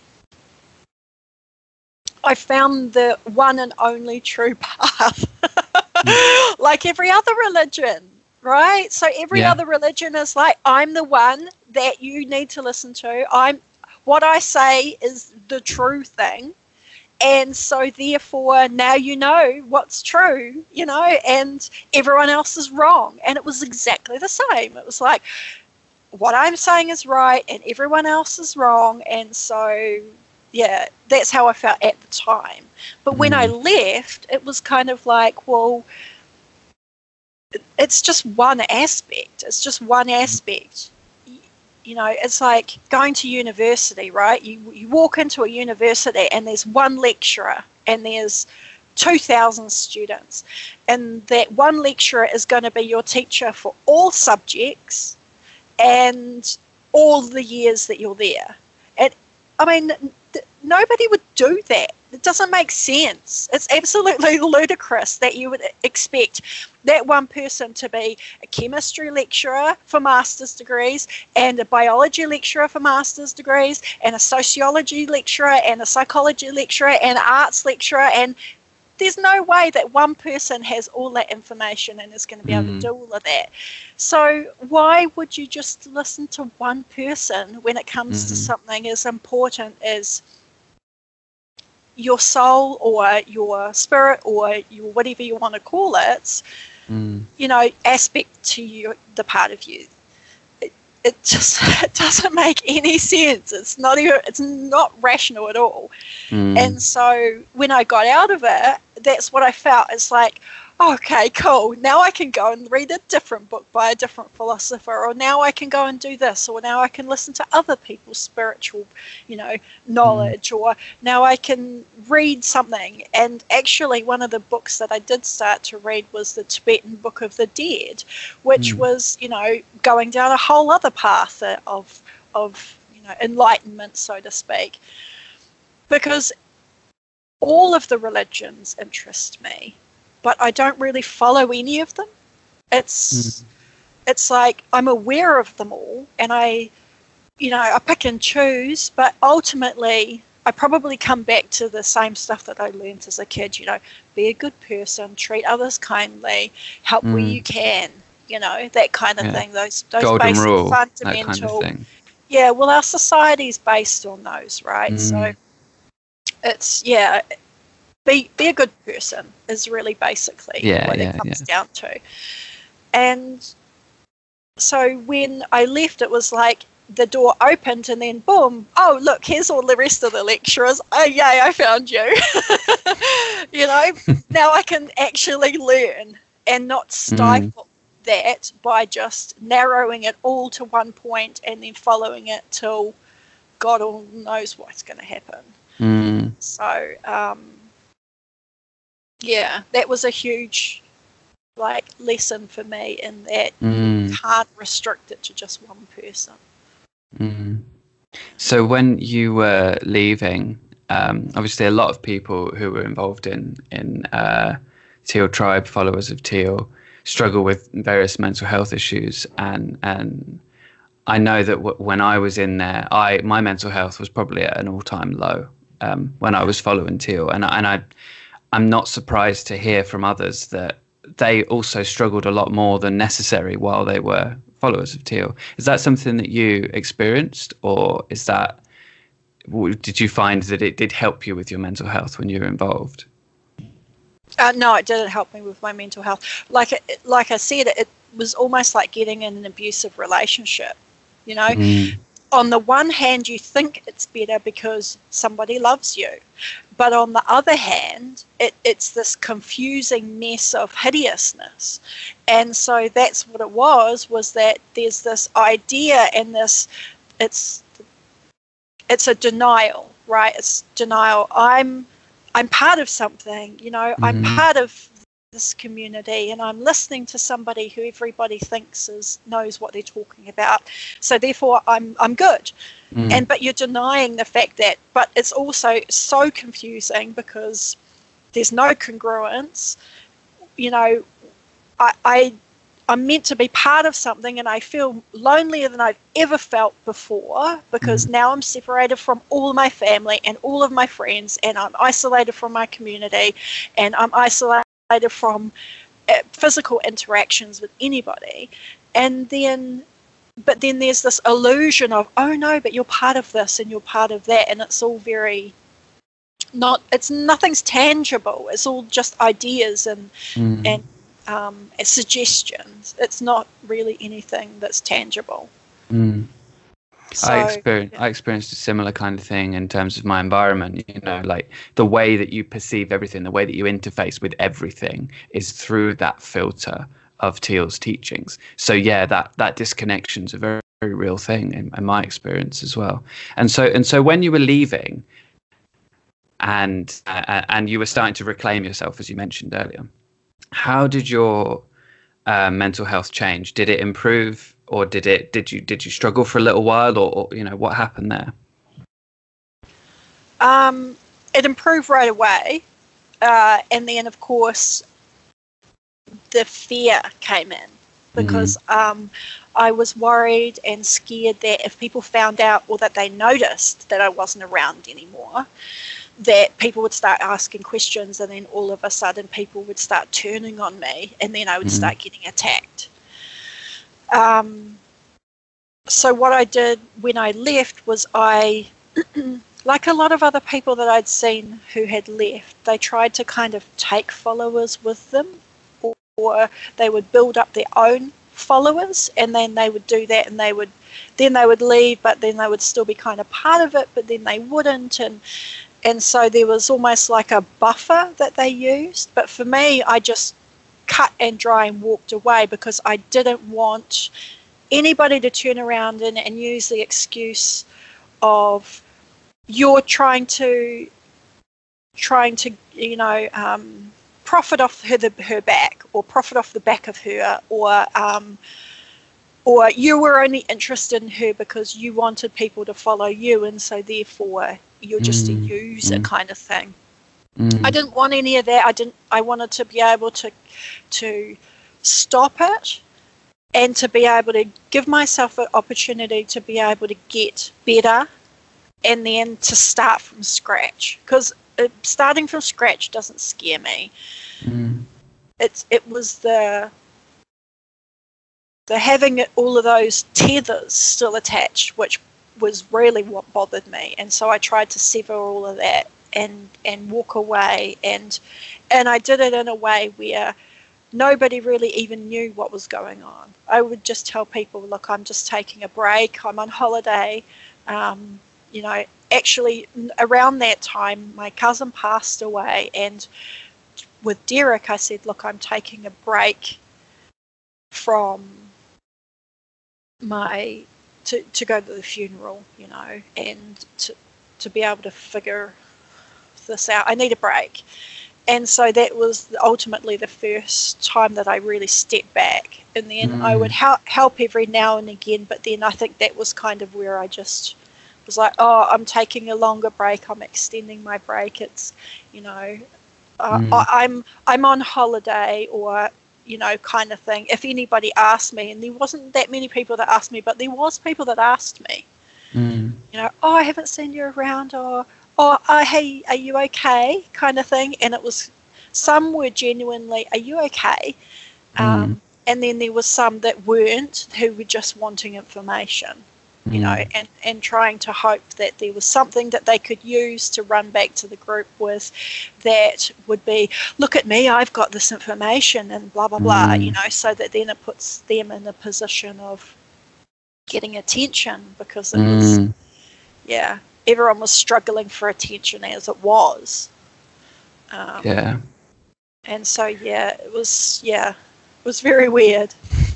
I found the one and only true path. Like every other religion, right? So every other religion is like, I'm the one that you need to listen to. What I say is the true thing. And so therefore now you know what's true, you know, and everyone else is wrong. And it was exactly the same. It was like, what I'm saying is right and everyone else is wrong. And so, yeah, that's how I felt at the time. But when I left, it was kind of like, well, it's just one aspect. It's just one aspect. You know, it's like going to university, right? You walk into a university and there's one lecturer and there's 2,000 students. And that one lecturer is going to be your teacher for all subjects and all the years that you're there. And I mean, nobody would do that. It doesn't make sense. It's absolutely ludicrous that you would expect that one person to be a chemistry lecturer for master's degrees and a biology lecturer for master's degrees and a sociology lecturer and a psychology lecturer and an arts lecturer, and there's no way that one person has all that information and is going to be able to do all of that. So why would you just listen to one person when it comes to something as important as your soul or your spirit or your whatever you want to call it, you know, aspect to you, the part of you? It just it doesn't make any sense. It's not rational at all. And so when I got out of it, that's what I felt. It's like, okay, cool. Now I can go and read a different book by a different philosopher, or now I can go and do this, or now I can listen to other people's spiritual, you know, knowledge, or now I can read something. And actually one of the books that I did start to read was the Tibetan Book of the Dead, which was, you know, going down a whole other path of you know, enlightenment, so to speak, because all of the religions interest me, but I don't really follow any of them. It's like I'm aware of them all, and I pick and choose, but ultimately I probably come back to the same stuff that I learned as a kid, you know, be a good person, treat others kindly, help where you can, you know, that kind of thing, those golden basic rule, fundamental, that kind of thing. Yeah, well, our society's based on those, right? So it's, be a good person is really basically what it comes down to. And so when I left, it was like the door opened and then boom, oh, look, here's all the rest of the lecturers. Oh, yay, I found you. You know, now I can actually learn and not stifle that by just narrowing it all to one point and then following it till God all knows what's going to happen. So, yeah, that was a huge lesson for me, in that you can't restrict it to just one person. So when you were leaving, obviously a lot of people who were involved in Teal Tribe, followers of Teal, struggle with various mental health issues, and I know that when I was in there, my mental health was probably at an all-time low when I was following Teal, and I'm not surprised to hear from others that they also struggled a lot more than necessary while they were followers of Teal. Is that something that you experienced, or did you find that it did help you with your mental health when you were involved? No, it didn't help me with my mental health. Like I said, was almost like getting in an abusive relationship, you know. Mm. On the one hand, you think it's better because somebody loves you, but on the other hand, it's this confusing mess of hideousness. And so that's what it was that there's this idea and this, it's a denial, right? It's denial. I'm part of something, you know, I'm part of this community, and I'm listening to somebody who everybody thinks knows what they're talking about. So therefore I'm good. But you're denying the fact that, but it's also so confusing because there's no congruence. You know, I'm meant to be part of something, and I feel lonelier than I've ever felt before because now I'm separated from all my family and all of my friends, and I'm isolated from my community, and I'm isolated from physical interactions with anybody. And then, but then there's this illusion of, oh no, but you're part of this and you're part of that, and it's all very nothing's tangible. It's all just ideas and suggestions. It's not really anything that's tangible. So, I experienced a similar kind of thing in terms of my environment. You know, like the way that you perceive everything, the way that you interface with everything is through that filter of Teal's teachings. So yeah, that disconnection is a very, very real thing in my experience as well. And so when you were leaving and you were starting to reclaim yourself, as you mentioned earlier, how did your mental health change? Did it improve, or did you struggle for a little while, or you know, what happened there? It improved right away, and then of course the fear came in because I was worried and scared that if people found out, or that they noticed that I wasn't around anymore, that people would start asking questions, and then all of a sudden people would start turning on me, and then I would start getting attacked. So what I did when I left was I, like a lot of other people that I'd seen who had left, they tried to kind of take followers with them, or they would build up their own followers, and then they would do that, and they would leave, but then they would still be kind of part of it, but then they wouldn't, and so there was almost like a buffer that they used. But for me, I just cut and dry and walked away because I didn't want anybody to turn around and use the excuse of, you're trying to you know, profit off her back, or profit off the back of her, or you were only interested in her because you wanted people to follow you, and so therefore you're just a user kind of thing. I didn't want any of that. I wanted to be able to stop it, and to be able to give myself an opportunity to be able to get better, and then to start from scratch, because starting from scratch doesn't scare me. It was the having all of those tethers still attached, which was really what bothered me. And so I tried to sever all of that and walk away, and I did it in a way where nobody really even knew what was going on. I would just tell people, look, I'm just taking a break, I'm on holiday. You know, actually around that time my cousin passed away, and with Derek I said, look, I'm taking a break from my to go to the funeral, you know, and to be able to figure this out. I need a break. And so that was ultimately the first time that I really stepped back. And then I would help every now and again, but then I think that was kind of where I just was like, oh, I'm taking a longer break, I'm extending my break. It's, you know, I'm on holiday, or, you know, kind of thing. If anybody asked me, and there wasn't that many people that asked me, but there was people that asked me, you know, oh, I haven't seen you around, or hey, are you okay, kind of thing. And it was, some were genuinely, are you okay? And then there was some that weren't, who were just wanting information. you know, and trying to hope that there was something that they could use to run back to the group with that would be, look at me, I've got this information and blah, blah, blah, you know, so that then it puts them in a position of getting attention, because it was, everyone was struggling for attention as it was. And so, it was very weird.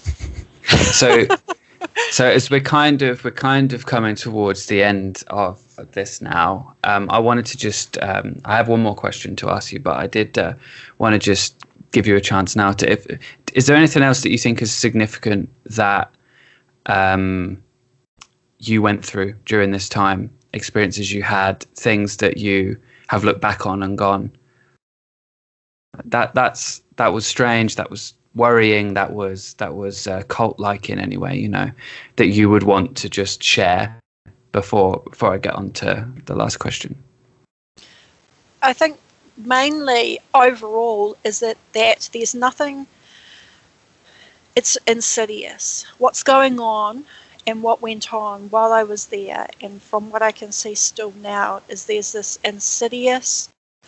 So as we're kind of coming towards the end of this now, I wanted to just I have one more question to ask you, but I did want to just give you a chance now to, is there anything else that you think is significant that you went through during this time, experiences you had, things that you have looked back on and gone, that was strange, that was worrying, that was cult-like in any way, you know, that you would want to just share before I get on to the last question? I think mainly overall is that there's nothing, it's insidious. What's going on and what went on while I was there, and from what I can see still now, is there's this insidious,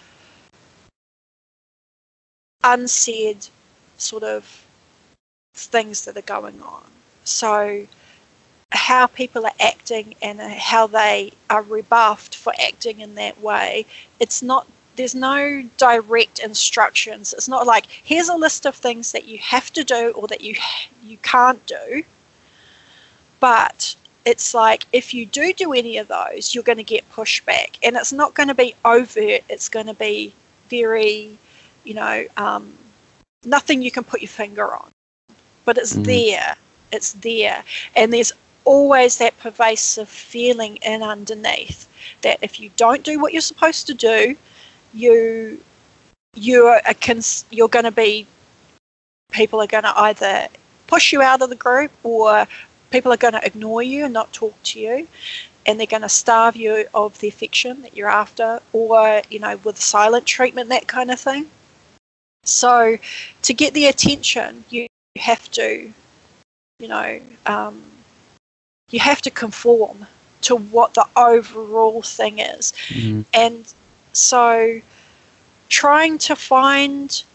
unsaid sort of things that are going on. So how people are acting and how they are rebuffed for acting in that way, there's no direct instructions. It's not like, here's a list of things that you have to do or that you can't do. But it's like, if you do any of those, you're going to get pushback. And it's not going to be overt. It's going to be very, you know, nothing you can put your finger on. But it's there. It's there. And there's always that pervasive feeling in underneath that if you don't do what you're supposed to do, you're going to be, people are going to either push you out of the group, or people are going to ignore you and not talk to you, and they're going to starve you of the affection that you're after, or, you know, with silent treatment, that kind of thing. So to get the attention, you have to, you know, you have to conform to what the overall thing is. And so trying to find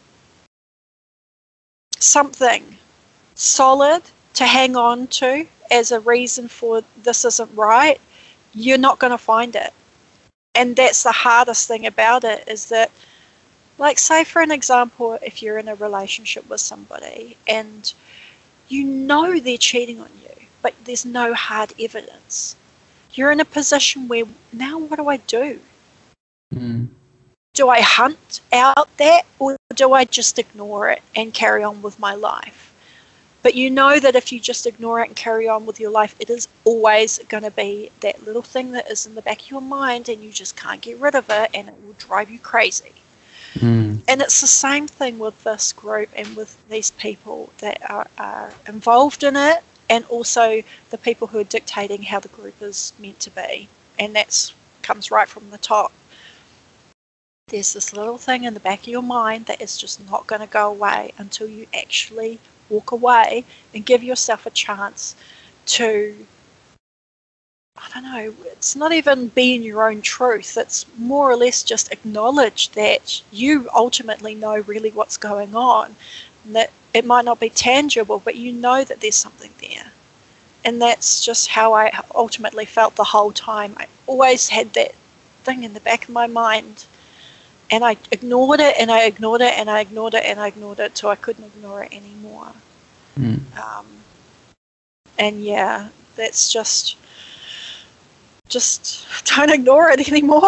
something solid to hang on to as a reason for this isn't right, you're not going to find it. And that's the hardest thing about it, is that, like, say for an example, if you're in a relationship with somebody and you know they're cheating on you, but there's no hard evidence, you're in a position where, now what do I do? Do I hunt out that, or do I just ignore it and carry on with my life? But you know that if you just ignore it and carry on with your life, it is always going to be that little thing that is in the back of your mind, and you just can't get rid of it, and it will drive you crazy. And it's the same thing with this group and with these people that are involved in it, and also the people who are dictating how the group is meant to be. And that comes right from the top. There's this little thing in the back of your mind that is just not going to go away until you actually walk away and give yourself a chance to, I don't know, it's not even being your own truth. It's more or less just acknowledge that you ultimately know really what's going on, and that it might not be tangible, but you know that there's something there. And that's just how I ultimately felt the whole time. I always had that thing in the back of my mind, and I ignored it, and I ignored it, and I ignored it, and I ignored it till I couldn't ignore it anymore. And yeah, that's just don't ignore it anymore.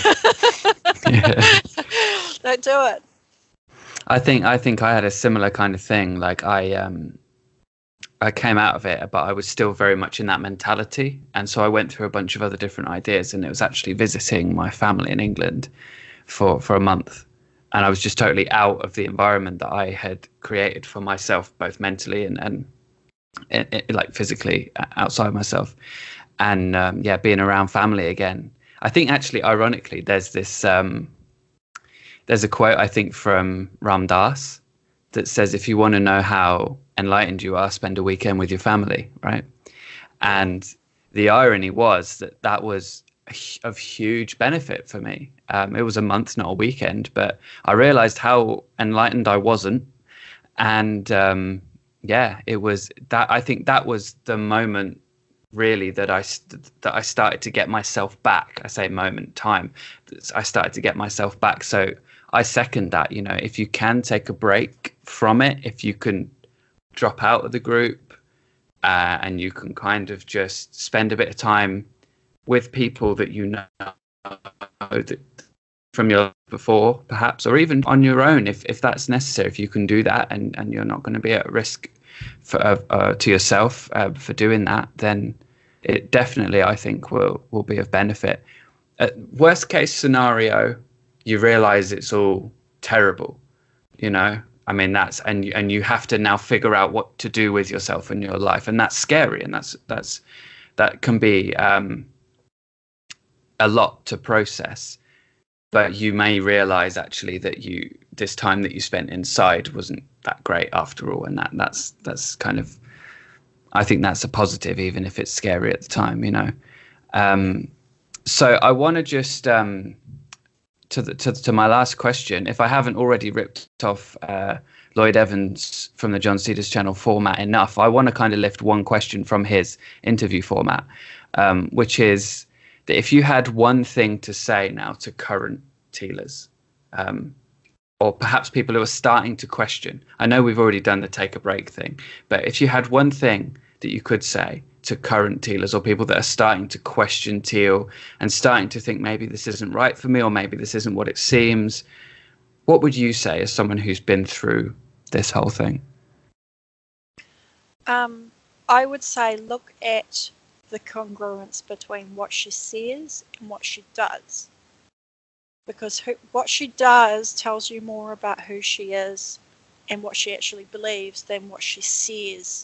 Don't do it. I think I had a similar kind of thing. Like I came out of it, but I was still very much in that mentality, and so I went through a bunch of other different ideas, and it was actually visiting my family in England for a month, and I was just totally out of the environment that I had created for myself, both mentally and like physically outside myself. And being around family again. I think actually, ironically, there's this there's a quote, I think, from Ram Dass that says, if you want to know how enlightened you are, spend a weekend with your family, right? And the irony was that that was of huge benefit for me. It was a month, not a weekend, but I realized how enlightened I wasn't. And yeah, it was that. I think that was the moment really that I started to get myself back. I say moment, time. I started to get myself back. So I second that. You know, if you can take a break from it, if you can drop out of the group, and you can kind of just spend a bit of time with people that you know that from your before, perhaps, or even on your own, if that's necessary. If you can do that, and you're not going to be at risk for to yourself for doing that, then it definitely, I think, will be of benefit. Worst case scenario, you realize it's all terrible, you know. I mean, that's and you have to now figure out what to do with yourself in your life, and that's scary, and that can be a lot to process. But you may realize actually that this time that you spent inside wasn't that great after all, and that's kind of, I think that's a positive, even if it's scary at the time, you know. So I want to just to my last question, if I haven't already ripped off Lloyd Evans from the John Cedars channel format enough, I want to kind of lift one question from his interview format, which is that if you had one thing to say now to current Tealers, or perhaps people who are starting to question, I know we've already done the take a break thing, but if you had one thing that you could say to current Tealers, or people that are starting to question Teal and starting to think maybe this isn't right for me, or maybe this isn't what it seems, what would you say as someone who's been through this whole thing? I would say look at the congruence between what she says and what she does, because what she does tells you more about who she is and what she actually believes than what she says.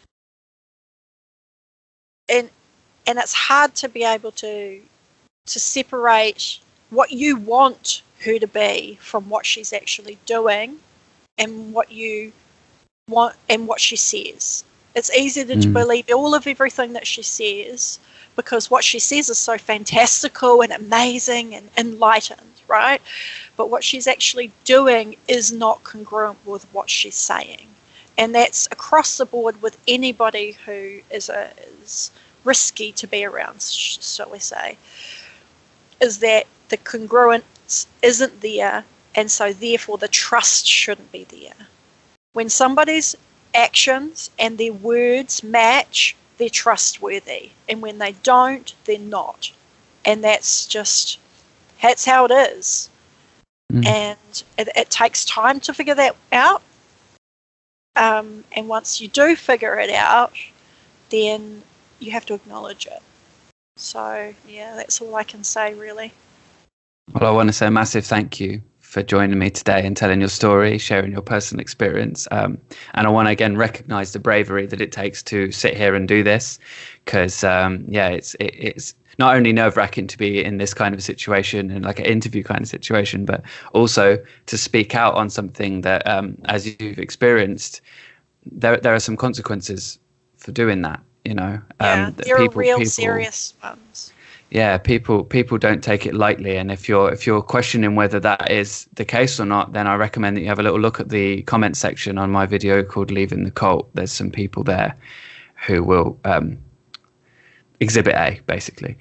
And it's hard to be able to separate what you want her to be from what she's actually doing and what you want and what she says. It's easy to believe all of everything that she says, because what she says is so fantastical and amazing and enlightened, right? But what she's actually doing is not congruent with what she's saying. And that's across the board with anybody who is risky to be around, shall we say, is that the congruence isn't there, and so therefore the trust shouldn't be there. When somebody's actions and their words match, they're trustworthy, and when they don't, they're not. And that's how it is. And it takes time to figure that out, and once you do figure it out, then you have to acknowledge it. So yeah, that's all I can say, really. Well, I want to say a massive thank you for joining me today and telling your story, sharing your personal experience. And I want to again recognize the bravery that it takes to sit here and do this, because it's not only nerve-wracking to be in this kind of a situation and like an interview kind of situation, but also to speak out on something that, as you've experienced, there are some consequences for doing that, you know. There are real serious ones. Yeah, people don't take it lightly, and if you're questioning whether that is the case or not, then I recommend that you have a little look at the comment section on my video called "Leaving the Cult." There's some people there who will exhibit A, basically.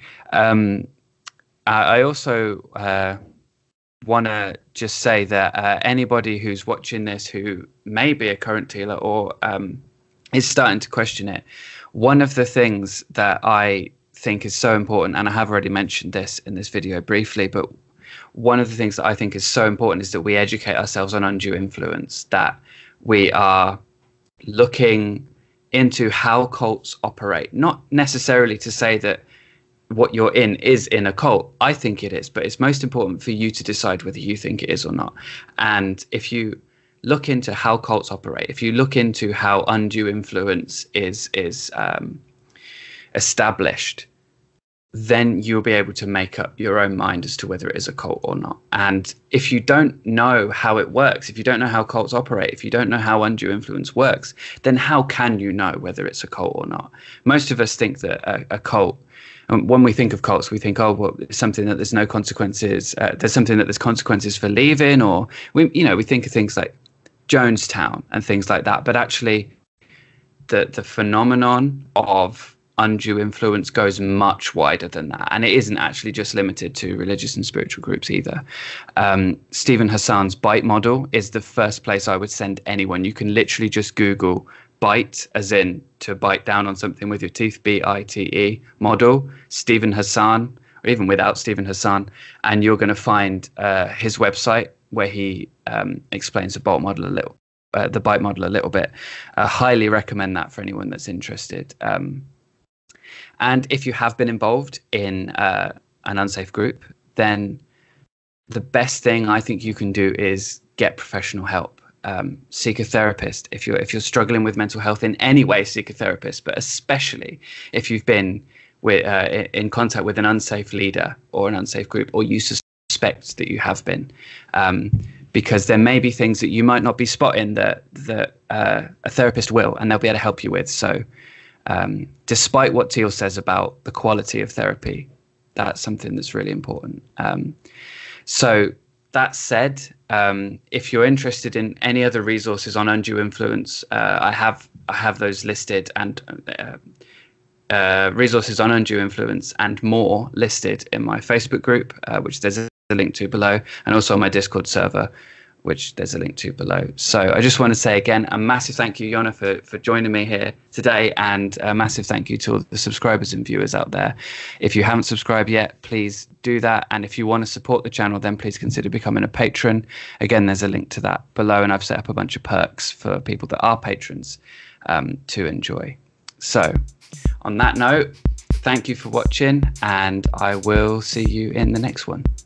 I also want to just say that anybody who's watching this who may be a current Tealer or is starting to question it, one of the things that I think is so important, and I have already mentioned this in this video briefly, but one of the things that I think is so important is that we educate ourselves on undue influence, that we are looking into how cults operate, not necessarily to say that what you're in is in a cult. I think it is, but it's most important for you to decide whether you think it is or not. And if you look into how cults operate, if you look into how undue influence is established, then you'll be able to make up your own mind as to whether it is a cult or not. And if you don't know how it works, if you don't know how cults operate, if you don't know how undue influence works, then how can you know whether it's a cult or not? Most of us think that a cult, when we think of cults, we think, oh, well, it's something that there's no consequences. There's something that there's consequences for leaving, or we think of things like Jonestown and things like that. But actually, the phenomenon of undue influence goes much wider than that, and it isn't actually just limited to religious and spiritual groups either. Stephen Hassan's bite model is the first place I would send anyone. You can literally just Google bite, as in to bite down on something with your teeth, BITE model, Stephen Hassan, or even without Stephen Hassan, and you're going to find his website where he explains the bite model a little bit. I highly recommend that for anyone that's interested. And if you have been involved in an unsafe group, then the best thing I think you can do is get professional help. Seek a therapist. If you're struggling with mental health in any way, seek a therapist. But especially if you've been in contact with an unsafe leader or an unsafe group, or you suspect that you have been, because there may be things that you might not be spotting that a therapist will, and they'll be able to help you with. So. Despite what Teal says about the quality of therapy, that's something that's really important. So that said, if you're interested in any other resources on undue influence, I have those listed, and resources on undue influence and more listed in my Facebook group, which there's a link to below, and also on my Discord server, which there's a link to below. So I just want to say again, a massive thank you, Jonna, for joining me here today, and a massive thank you to all the subscribers and viewers out there. If you haven't subscribed yet, please do that. And if you want to support the channel, then please consider becoming a patron. Again, there's a link to that below, and I've set up a bunch of perks for people that are patrons to enjoy. So on that note, thank you for watching, and I will see you in the next one.